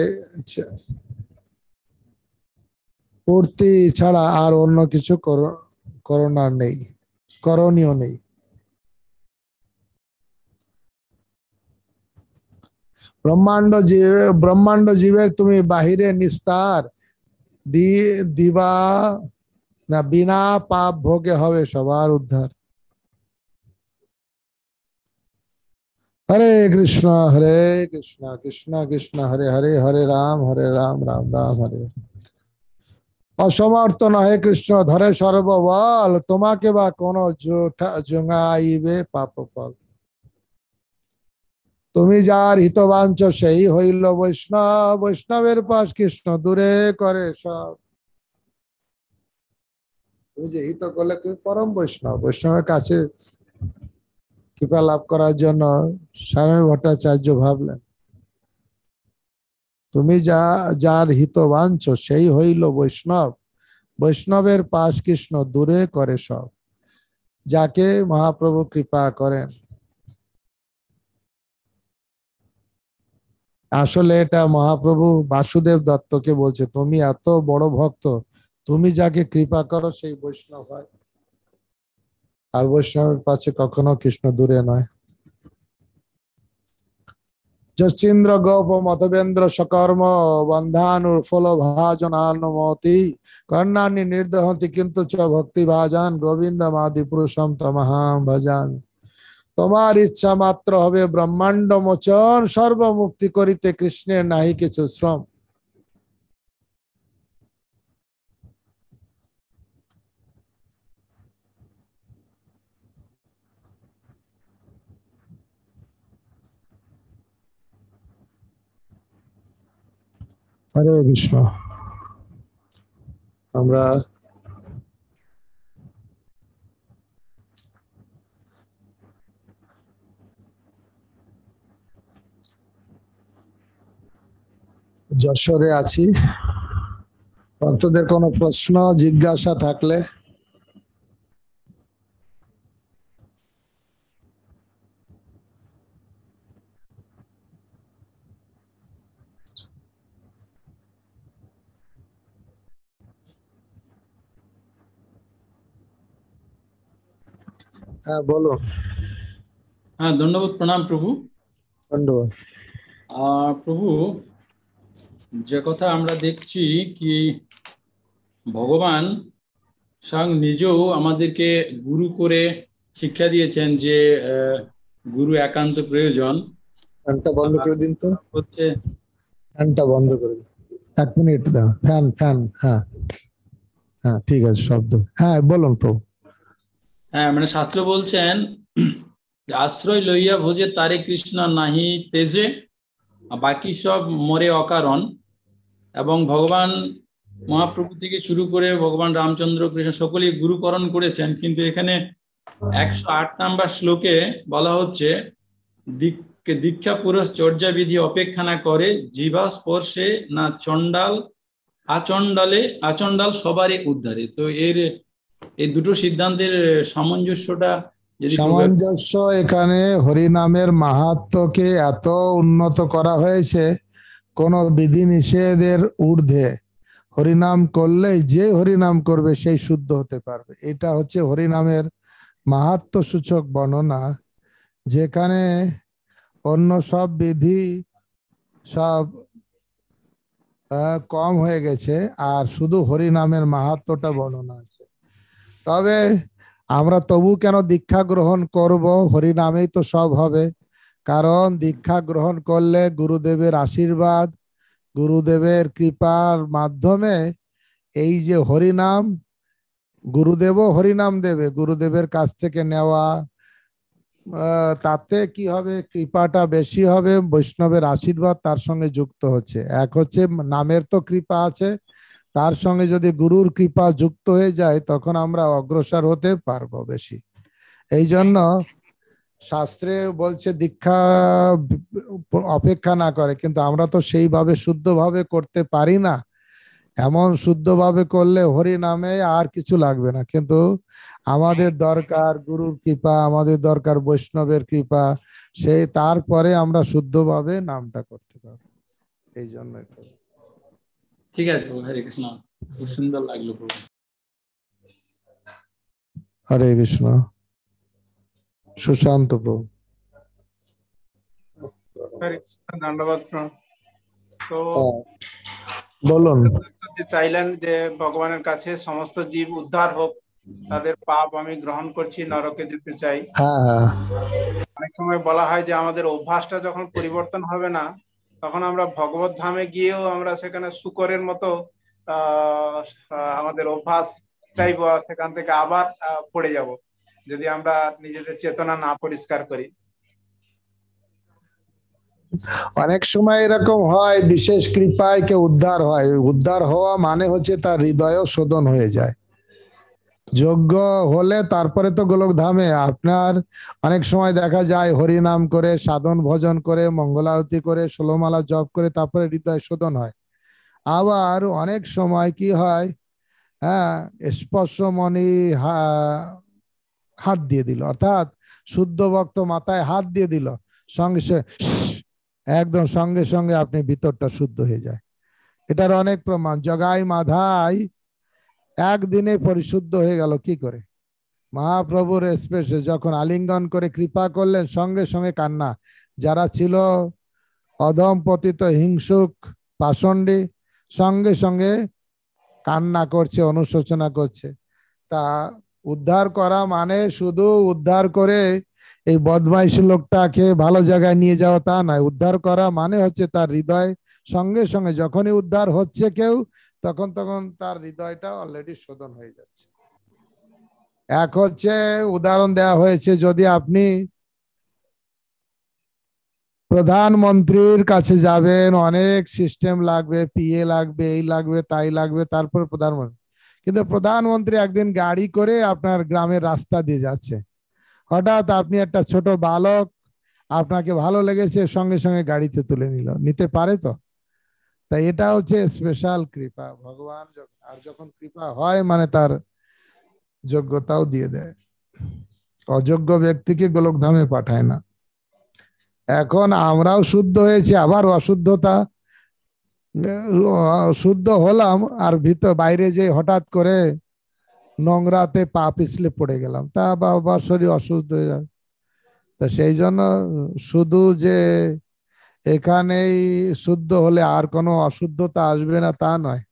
পূর্তি ছাড়া আর অন্য কিছু করণার নেই, করণীয় নেই। ব্রহ্মাণ্ড জীব ব্রহ্মাণ্ড জীবের তুমি বাহিরে নিস্তার, দিবা না বিনা পাপ ভোগে হবে সবার উদ্ধার। হরে কৃষ্ণ হরে কৃষ্ণ কৃষ্ণ কৃষ্ণ হরে হরে, হরে রাম হরে রাম রাম রাম হরে। অসমর্থ নহে কৃষ্ণ ধরে সর্ববল, তোমাকে বা কোন জোঙাইবে পাপ ফল। তুমি যার হিতবাঞ্ছ সেই হইল বৈষ্ণব, বৈষ্ণবের পাশ কৃষ্ণ দূরে করে সব। তুমি যে হিত করলে তুমি পরম বৈষ্ণব, বৈষ্ণবের কাছে কৃপা লাভ করার জন্য স্বামী ভট্টাচার্য ভাবলেন তুমি যা যার হিত বাঞ্ছ সেই হইল বৈষ্ণব, বৈষ্ণবের পাশ কৃষ্ণ দূরে করে সব। যাকে মহাপ্রভু কৃপা করেন। আসলে এটা মহাপ্রভু বাসুদেব দত্তকে বলছে, তুমি এত বড় ভক্ত, তুমি যাকে কৃপা করো সেই বৈষ্ণব হয়। আর বৈষ্ণবের পাশে কখনো কৃষ্ণ দূরে নয়। যশ্চিন্দ্র গোপ মতবেন্দ্র সকর্ম বন্ধানুর ফল ভাজনানুমতি, কর্ণানি নির্দহন্তি কিন্তু চ ভক্তি ভাজান, গোবিন্দ মাদি পুরুষম তমহাম ভজান। তোমার ইচ্ছা মাত্র হবে ব্রহ্মাণ্ড মোচন, সর্বমুক্তি করিতে কৃষ্ণের নাহি কিছু শ্রম। হরে কৃষ্ণ। আমরা যশোরে আছি, ভক্তদের কোনো প্রশ্ন জিজ্ঞাসা থাকলে হ্যাঁ বলো। হ্যাঁ ধন্যবাদ, প্রণাম প্রভু। ধন্যবাদ। আহ প্রভু, যে কথা আমরা দেখছি কি ভগবান স্বয়ং নিজেও আমাদেরকে গুরু করে শিক্ষা দিয়েছেন যে গুরু একান্ত প্রয়োজন। ফ্যানটা বন্ধ করে দিন তো, হচ্ছে ফ্যানটা বন্ধ করে দিন, এক মিনিট দাও। ফ্যান ফ্যান হ্যাঁ হ্যাঁ ঠিক আছে শব্দ, হ্যাঁ বলুন প্রভু। হ্যাঁ মানে শাস্ত্র বলছেন আশ্রয় লইয়া ভোজে তারে কৃষ্ণ নাহি তেজে, বাকি সব মরে অকারণ। এবং ভগবান মহাপ্রভু থেকে শুরু করে ভগবান রামচন্দ্র কৃষ্ণ সকলেই গুরুকরণ করেছেন, কিন্তু এখানে একশো আট নাম্বার শ্লোকে বলা হচ্ছে দীক্ষা পুরুষ চর্যা বিধি অপেক্ষা না করে জিবা স্পর্শে না চণ্ডাল আচণ্ডালে আচণ্ডাল সবারই উদ্ধারে। তো এর এই দুটো সিদ্ধান্তের সামঞ্জস্যটা যদি সামঞ্জস্য, এখানে হরিনামের মাহাত্ম্যকে এত উন্নত করা হয়েছে, কোন বিধি নিষেধের ঊর্ধ্বে হরিনাম করলে যে হরিনাম করবে সেই শুদ্ধ হতে পারবে। এটা হচ্ছে হরিনামের মাহাত্ম্য সূচক বর্ণনা, যেখানে অন্য সব বিধি সব কম হয়ে গেছে আর শুধু হরিনামের মাহাত্ম্যটা বর্ণনা আছে। তবে আমরা তবু কেন দীক্ষা গ্রহণ করব? হরিনামেই তো সব হবে। কারণ দীক্ষা গ্রহণ করলে গুরুদেবের আশীর্বাদ, গুরুদেবের কৃপার মাধ্যমে এই যে হরিনাম, গুরুদেবও হরিনাম দেবে, গুরুদেবের কাছ থেকে নেওয়া, তাতে কি হবে, কৃপাটা বেশি হবে, বৈষ্ণবের আশীর্বাদ তার সঙ্গে যুক্ত হচ্ছে। এক হচ্ছে নামের তো কৃপা আছে, তার সঙ্গে যদি গুরুর কৃপা যুক্ত হয়ে যায় তখন আমরা অগ্রসর হতে পারবো বেশি। এই জন্য শাস্ত্রে বলছে দীক্ষা অপেক্ষা না করে, কিন্তু আমরা তো সেইভাবে শুদ্ধভাবে করতে পারি না। এমন শুদ্ধভাবে করলে হরি নামে আর কিছু লাগবে না, কিন্তু আমাদের দরকার গুরুর কৃপা, আমাদের দরকার বৈষ্ণবের কৃপা, সেই তারপরে আমরা শুদ্ধভাবে নামটা করতে পারবো। এই জন্য ঠিক আছে প্রভু, হরে কৃষ্ণ, খুব সুন্দর লাগলো প্রভু। হরে কৃষ্ণ। সুশান্ত প্রভু। ধন্যবাদ প্রভু। তো বলুন। চাইলেন যে ভগবানের কাছে সমস্ত জীব উদ্ধার হোক, তাদের পাপ আমি গ্রহণ করছি, নরকে যেতে চাই। হ্যাঁ, অনেক সময় বলা হয় যে আমাদের অভ্যাসটা যখন পরিবর্তন হবে না, তখন আমরা ভগবত ধামে গিয়েও আমরা সেখানে শুকরের মতো আহ আমাদের অভ্যাস চাইবো, সেখান থেকে আবার পড়ে যাব যদি আমরা নিজেদের চেতনা না পরিষ্কার করি। অনেক সময় এরকম হয়, বিশেষ কৃপায় কেউ উদ্ধার হয়। উদ্ধার হওয়া মানে হচ্ছে তার হৃদয় শোধন হয়ে যায়। যোগ্য হলে তারপরে তো গোলক ধামে। আপনার অনেক সময় দেখা যায় হরি নাম করে, সাধন ভজন করে, মঙ্গলারতি করে, ষোলমালা জপ করে তারপরে হৃদয় শোধন হয়। আবার অনেক সময় কি হয়, হ্যাঁ স্পর্শ মনি হাত দিয়ে দিল, অর্থাৎ শুদ্ধ ভক্ত মাথায় হাত দিয়ে দিল, সঙ্গে একদম সঙ্গে সঙ্গে আপনি ভিতরটা শুদ্ধ হয়ে যায়। এটার অনেক প্রমাণ। জগাই মাধাই একদিনে পরিশুদ্ধ হয়ে গেল কি করে? মহাপ্রভুর স্পেশে যখন আলিঙ্গন করে কৃপা করলেন, সঙ্গে সঙ্গে কান্না। যারা ছিল অধম পতিত হিংসুক পাষণ্ডী, সঙ্গে সঙ্গে কান্না করছে, অনুশোচনা করছে। তা উদ্ধার করা মানে শুধু উদ্ধার করে এই বদমাইশি লোকটাকে ভালো জায়গায় নিয়ে যাওয়া তা নয়। উদ্ধার করা মানে হচ্ছে তার হৃদয় সঙ্গে সঙ্গে যখনই উদ্ধার হচ্ছে কেউ, তখন তখন তার হৃদয়টা অলরেডি শোধন হয়ে যাচ্ছে। এক হচ্ছে উদাহরণ দেওয়া হয়েছে, যদি আপনি প্রধানমন্ত্রীর কাছে যাবেন, অনেক সিস্টেম লাগবে, পিএ লাগবে, এই লাগবে, তাই লাগবে, তারপর প্রধানমন্ত্রী। কিন্তু প্রধানমন্ত্রী একদিন গাড়ি করে আপনার গ্রামের রাস্তা দিয়ে যাচ্ছে, হঠাৎ আপনি একটা ছোট বালক, আপনাকে ভালো লেগেছে, সঙ্গে সঙ্গে গাড়িতে তুলে নিল, নিতে পারে তো? তাই এটা হচ্ছে স্পেশাল কৃপা ভগবান। আর যখন কৃপা হয় মানে তার যোগ্যতাও দিয়ে দেয়, অযোগ্য ব্যক্তিকে গোলক ধামে পাঠায় না। এখন আমরাও শুদ্ধ হয়েছি, আবার অশুদ্ধতা, শুদ্ধ হলাম আর ভিতর বাইরে যে হঠাৎ করে নোংরাতে পা পিছলে পড়ে গেলাম, তা বা শরীর অসুস্থ হয়ে যাবে। তো সেই জন্য শুধু যে এখানেই শুদ্ধ হলে আর কোনো অশুদ্ধতা আসবে না তা নয়,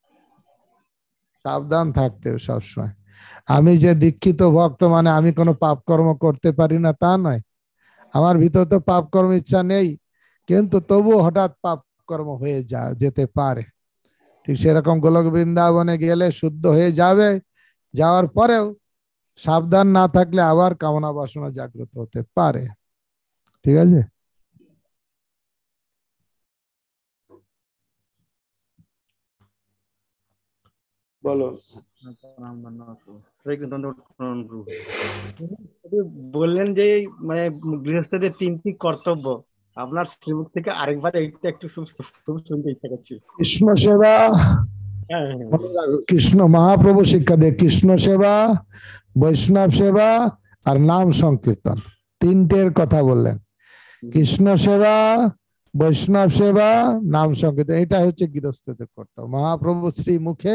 সাবধান থাকতে হবে সবসময়। আমি যে দীক্ষিত ভক্ত মানে আমি কোনো পাপ কর্ম করতে পারি না তা নয়। আমার ভিতর তো পাপ কর্ম ইচ্ছা নেই, কিন্তু তবু হঠাৎ পাপ কর্ম হয়ে যা যেতে পারে, ঠিক সেরকম গোলক বৃন্দাবনে গেলে শুদ্ধ হয়ে যাবে, যাওয়ার পরেও সাবধান না থাকলে আবার কামনা বাসনা জাগ্রত হতে পারে। ঠিক আছে, বলো। বললেন যে মানে গৃহস্থদের তিনটি কর্তব্য, আপনার শ্রীমুখ থেকে আরেকবার এইটা একটু খুব শুনতে ইচ্ছা করছে। কৃষ্ণ সেবা, কৃষ্ণ মহাপ্রভু শিক্ষা দেয় কৃষ্ণ সেবা, বৈষ্ণব সেবা আর নাম সংকীর্তন, তিনটের কথা বললেন। কৃষ্ণ সেবা, বৈষ্ণব সেবা, নাম সংকীর্তন, এটা হচ্ছে গৃহস্থদের কর্তব্য। মহাপ্রভু শ্রী মুখে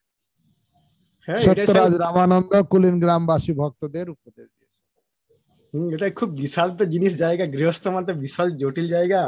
সত্যরাজ রামানন্দ কুলীন গ্রামবাসী ভক্তদের উপদেশ দিয়েছে। হম এটা খুব বিশাল তো জিনিস, জায়গা গৃহস্থ মানে বিশাল জটিল জায়গা।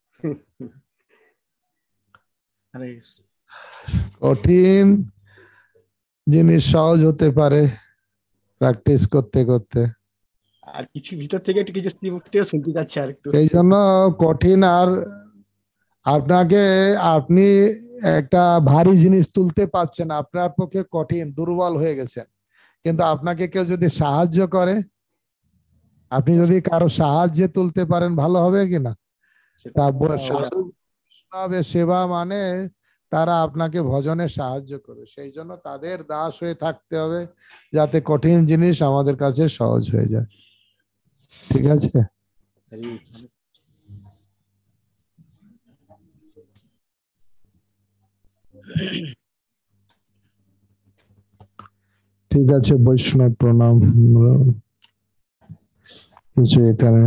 কঠিন জিনিস সহজ হতে পারে প্র্যাকটিস করতে করতে। আর কিছু ভিতর থেকে একটু কিছু শ্রীমুখ থেকে শুনতে যাচ্ছে আর একটু। এই জন্য কঠিন। আর আপনাকে, আপনি একটা ভারী জিনিস তুলতে পারছেন, আপনার পক্ষে কঠিন, দুর্বল হয়ে গেছেন, কিন্তু আপনাকে কেউ যদি সাহায্য করে, আপনি যদি কারো সাহায্যে তুলতে পারেন, ভালো হবে কিনা? তারপর সাধু বৈষ্ণবের সেবা মানে তারা আপনাকে ভজনে সাহায্য করবে, সেই জন্য তাদের দাস হয়ে থাকতে হবে, যাতে কঠিন জিনিস আমাদের কাছে সহজ হয়ে যায়। ঠিক আছে, ঠিক আছে। বৈষ্ণব প্রণাম। কিছু এখানে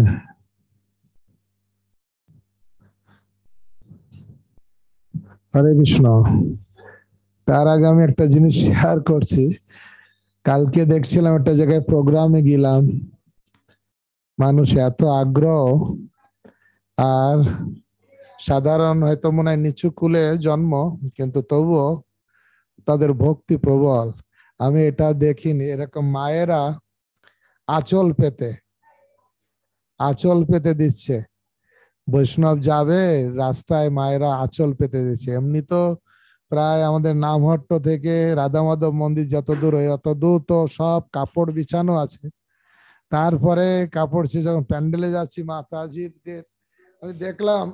হরে কৃষ্ণ। তার আগে আমি একটা জিনিস শেয়ার করছি। কালকে দেখছিলাম একটা জায়গায় প্রোগ্রামে গেলাম, মানুষ এত আগ্রহ, আর সাধারণ হয়তো মনে হয় নিচু কুলে জন্ম, কিন্তু তবুও তাদের ভক্তি প্রবল। আমি এটা দেখিনি, এরকম মায়েরা আঁচল পেতে আঁচল পেতে দিচ্ছে। বৈষ্ণব যাবে রাস্তায়, মায়েরা আঁচল পেতে দিচ্ছে। এমনি তো প্রায় আমাদের নামহট্ট থেকে রাধা মাধব মন্দির যত দূর, অত দূর তো সব কাপড় বিছানো আছে। তারপরে কাপড় ছে যখন প্যান্ডেলে যাচ্ছি মাতাজিদের, আমি দেখলাম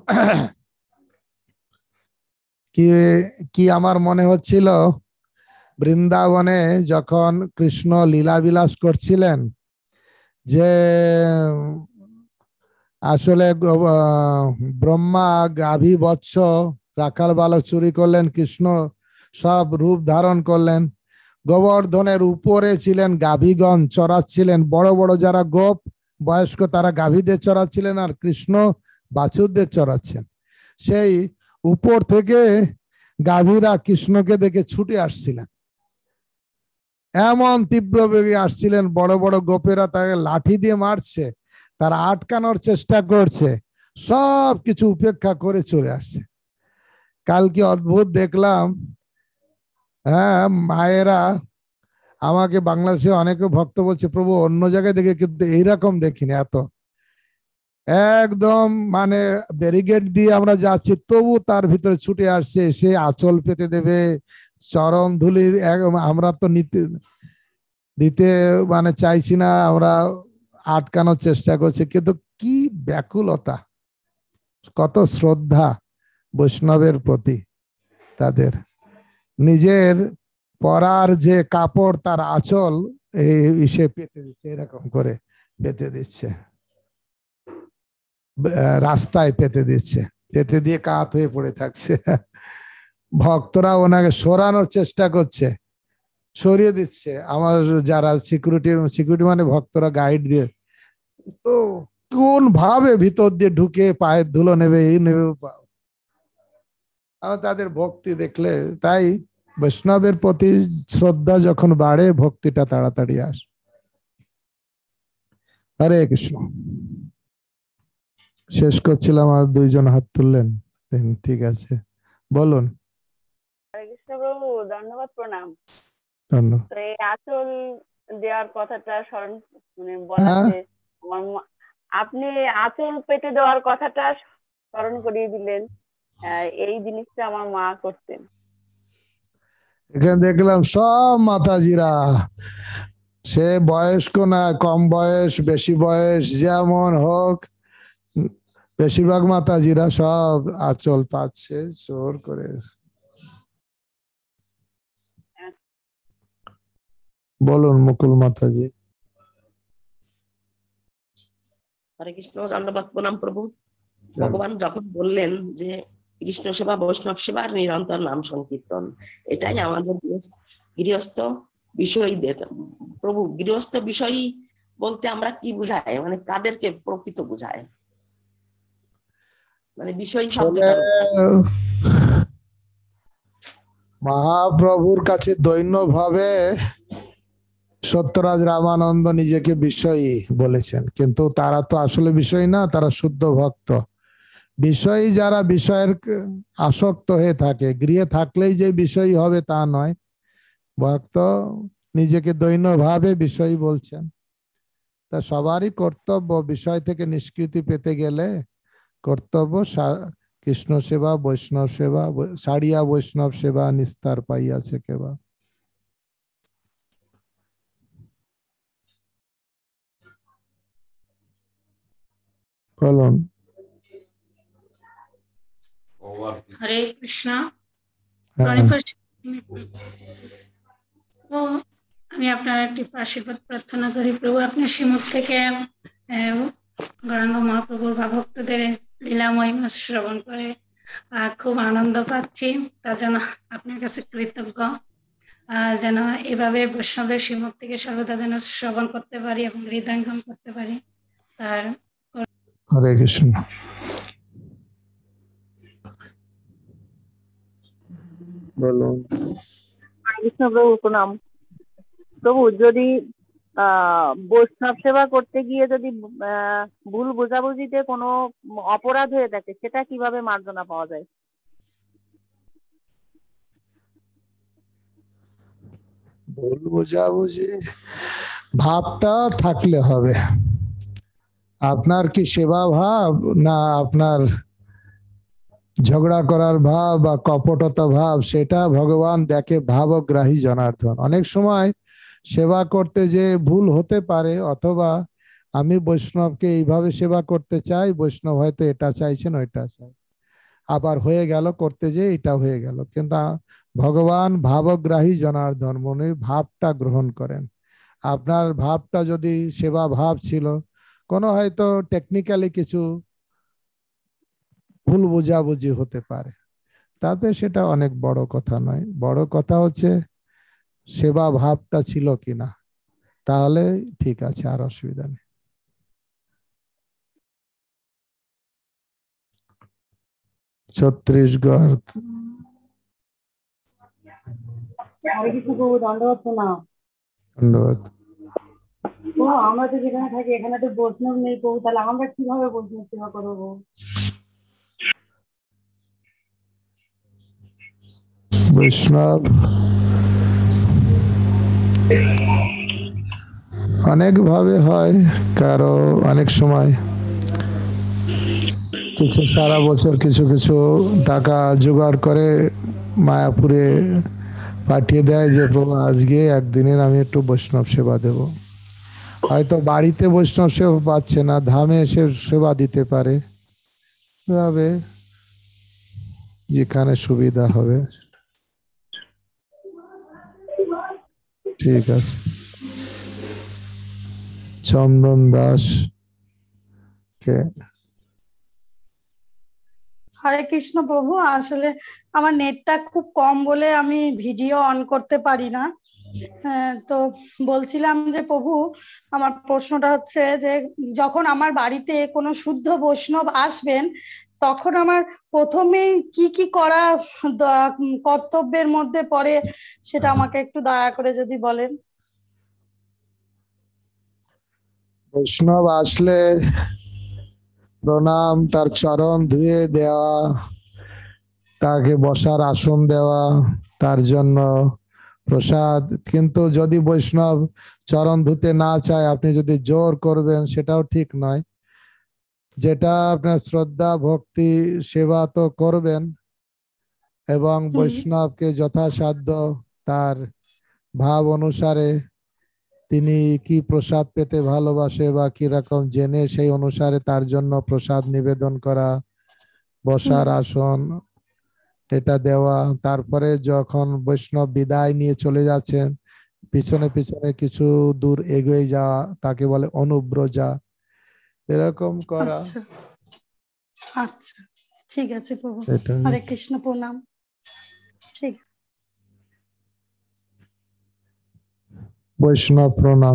কি কি আমার মনে হচ্ছিল, বৃন্দাবনে যখন কৃষ্ণ লীলা বিলাস করছিলেন, যে আসলে ব্রহ্মা গাভী বৎস রাখাল বালক চুরি করলেন, কৃষ্ণ সব রূপ ধারণ করলেন। গোবর্ধনের উপরে ছিলেন গাভীগণ, চড়াচ্ছিলেন, বড় বড় যারা গোপ বয়স্ক তারা গাভীদের চড়াচ্ছিলেন, আর কৃষ্ণ বাছুরদের চড়াচ্ছেন। সেই উপর থেকে গাভীরা কৃষ্ণকে দেখে ছুটে আসছিলেন, এমন তীব্র বেগে আসছিলেন, বড় বড় গোপেরা তাকে লাঠি দিয়ে মারছে, তারা আটকানোর চেষ্টা করছে, সব কিছু উপেক্ষা করে চলে আসছে। কালকে অদ্ভুত দেখলাম, হ্যাঁ, মায়েরা, আমাকে বাংলাদেশে অনেকে ভক্ত বলছে প্রভু অন্য জায়গায় দেখে, কিন্তু এইরকম দেখিনি। এত একদম মানে ব্যারিকেড দিয়ে আমরা যাচ্ছি, তবু তার ভিতরে ছুটে আসছে, সে আঁচল পেতে দেবে, চরণ ধুলি। আমরা তো নিতে দিতে মানে চাইছি না, আমরা আটকানোর চেষ্টা করছি, কিন্তু কি ব্যাকুলতা, কত শ্রদ্ধা বৈষ্ণবের প্রতি তাদের। নিজের পরার যে কাপড় তার আঁচল এই সে পেতে দিচ্ছে, এরকম করে পেতে দিচ্ছে, রাস্তায় পেতে দিচ্ছে, পেতে দিয়ে কাত হয়ে পড়ে থাকছে। ভক্তরা ওনাকে সরানোর চেষ্টা করছে, সরিয়ে দিচ্ছে। আমার যারা সিকিউরিটি সিকিউরিটি মানে ভক্তরা গাইড দিয়ে, তো কোন ভাবে ভিতর দিয়ে ঢুকে পায়ের ধুলো নেবে, এই নেবে। আমার তাদের ভক্তি দেখলে, তাই বৈষ্ণবের প্রতি শ্রদ্ধা যখন বাড়ে, ভক্তিটা তাড়াতাড়ি আসে। হরে কৃষ্ণ। শেষ করছিলাম, আর দুইজন হাত তুললেন, ঠিক আছে বলুন। হরে কৃষ্ণ প্রভু, ধন্যবাদ, প্রণাম। ধন্যবাদ। এই আঁচল দেওয়ার কথাটা স্মরণ মানে বলাতে আমার আপনি আঁচল পেতে দেওয়ার কথাটা স্মরণ করিয়ে দিলেন। এই জিনিসটা আমার মা করতেন। এখানে দেখলাম সব মাতাজিরা, সে বয়স্ক না কম বয়স বেশি বয়স যেমন হোক, বেশিরভাগ মাতাজিরা সব আঁচল পাচ্ছে জোর করে। বলুন মুকুল মাতাজি। হরে কৃষ্ণ, ধন্যবাদ, প্রণাম প্রভু। ভগবান যখন বললেন যে কৃষ্ণ সেবা, বৈষ্ণব সেবা আর নিরন্তর নাম সংকীর্তন, এটাই আমাদের গৃহস্থ বিষয়। প্রভু গৃহস্থ বিষয় বলতে আমরা কি বুঝাই, মানে কাদেরকে প্রকৃত বুঝায়, মানে বিষয় শব্দটা? মহাপ্রভুর কাছে দৈন্য ভাবে সত্যরাজ রামানন্দ নিজেকে বিষয়ী বলেছেন, কিন্তু তারা তো আসলে বিষয় না, তারা শুদ্ধ ভক্ত। বিষয়ী যারা বিষয়ের আসক্ত হয়ে থাকে, গৃহে থাকলেই যে বিষয়ী হবে তা নয়। ভক্ত নিজেকে দৈন্য ভাবে বিষয়ী বলছেন। তা সবারই কর্তব্য বিষয় থেকে নিষ্কৃতি পেতে গেলে কর্তব্য কৃষ্ণ সেবা, বৈষ্ণব সেবা, সাড়িয়া বৈষ্ণব সেবা নিস্তার পাইয়াছে কেবা। বলুন। হরে কৃষ্ণ। ও আমি আপনার একটি আশীর্বাদ প্রার্থনা করি প্রভু। আপনি শ্রীমুখ থেকে গৌরাঙ্গ মহাপ্রভুর বা ভক্তদের লীলা মহিমা শ্রবণ করে খুব আনন্দ পাচ্ছি, তার জন্য আপনার কাছে কৃতজ্ঞ। যেন এভাবে বৈষ্ণবদের শ্রীমুখ থেকে সর্বদা যেন শ্রবণ করতে পারি এবং হৃদয়ঙ্গম করতে পারি। তার হরে কৃষ্ণ। বলুন। কৃষ্ণ প্রভু প্রণাম। প্রভু যদি আহ বৈষ্ণব সেবা করতে গিয়ে যদি ভুল বোঝাবুঝিতে কোনো অপরাধ হয়ে থাকে, সেটা কিভাবে মার্জনা পাওয়া যায়? ভুল বোঝাবুঝি ভাবটা থাকলে হবে। আপনার কি সেবা ভাব না আপনার ঝগড়া করার ভাব বা কপটতা ভাব, সেটা ভগবান দেখে ভাবগ্রাহী জনার্দন। অনেক সময় সেবা করতে যে ভুল হতে পারে, অথবা আমি বৈষ্ণবকে এইভাবে সেবা করতে চাই, বৈষ্ণব হয়তো এটা চাইছেন ওইটা চাই, আবার হয়ে গেল করতে যে এটা হয়ে গেল। কিন্তু ভগবান ভাবগ্রাহী জনার্দন, মনে ভাবটা গ্রহণ করেন। আপনার ভাবটা যদি সেবা ভাব ছিল, কোনো হয়তো টেকনিক্যালি কিছু ভুল বোঝাবুঝি হতে পারে, তাতে সেটা অনেক বড় কথা নয়। বড় কথা হচ্ছে সেবা ভাবটা ছিল কিনা, তাহলে ঠিক আছে, আর অসুবিধা নেই। ছত্রিশগড়। ধন্যবাদ। ও আমরা তো যেখানে থাকি এখানে তো বৈষ্ণব নেই প্রভু, তাহলে আমরা কিভাবে বৈষ্ণব সেবা করবো? বৈষ্ণব অনেক ভাবে হয়, কারো অনেক সময় কিছু সারা বছর কিছু কিছু টাকা জোগাড় করে মায়াপুরে পাঠিয়ে দেয় যে প্রভু আজকে একদিনের আমি একটু বৈষ্ণব সেবা দেব। হয়তো বাড়িতে বৈষ্ণব সেবা পাচ্ছে না, ধামে এসে সেবা দিতে পারে, এভাবে যেখানে সুবিধা হবে। ঠিক আছে। চন্দন দাস কে। হরে কৃষ্ণ প্রভু, আসলে আমার নেটটা খুব কম বলে আমি ভিডিও অন করতে পারি না। হ্যাঁ, তো বলছিলাম যে প্রভু আমার প্রশ্নটা হচ্ছে যে যখন আমার বাড়িতে কোনো শুদ্ধ বৈষ্ণব আসবেন, তখন আমার প্রথমে কি কি করা কর্তব্যের মধ্যে পড়ে, সেটা আমাকে একটু দয়া করে যদি বলেন। বৈষ্ণব আসলে প্রণাম, তার চরণ ধুয়ে দেওয়া, তাকে বসার আসন দেওয়া, তার জন্য প্রসাদ। কিন্তু যদি বৈষ্ণব চরণ ধুতে না চায়, আপনি যদি জোর করবেন সেটাও ঠিক নয়। যেটা আপনার শ্রদ্ধা ভক্তি সেবা তো করবেন, এবং বৈষ্ণবকে যথাসাধ্য তার ভাব অনুসারে তিনি কি প্রসাদ পেতে ভালোবাসে বা কি রকম জেনে সেই অনুসারে তার জন্য প্রসাদ নিবেদন করা, বসার আসন এটা দেওয়া। তারপরে যখন বৈষ্ণব বিদায় নিয়ে চলে যাচ্ছেন, পিছনে পিছনে কিছু দূর এগিয়ে যাওয়া, তাকে বলে অনুব্রজা, এরকম করা। আচ্ছা আচ্ছা ঠিক আছে প্রভু। এটা হরে কৃষ্ণ, প্রণাম। ঠিক আছে। বৈষ্ণব প্রণাম।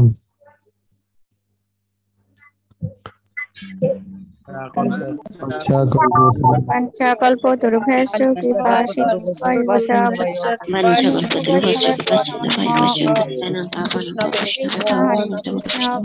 পঞ্চকল্পতরুভ্যশ্চ কৃপা সিন্ধুভ্যশ্চ Mancha Kalpataru Bhaja Kipasita Bhaja Kృష్ణ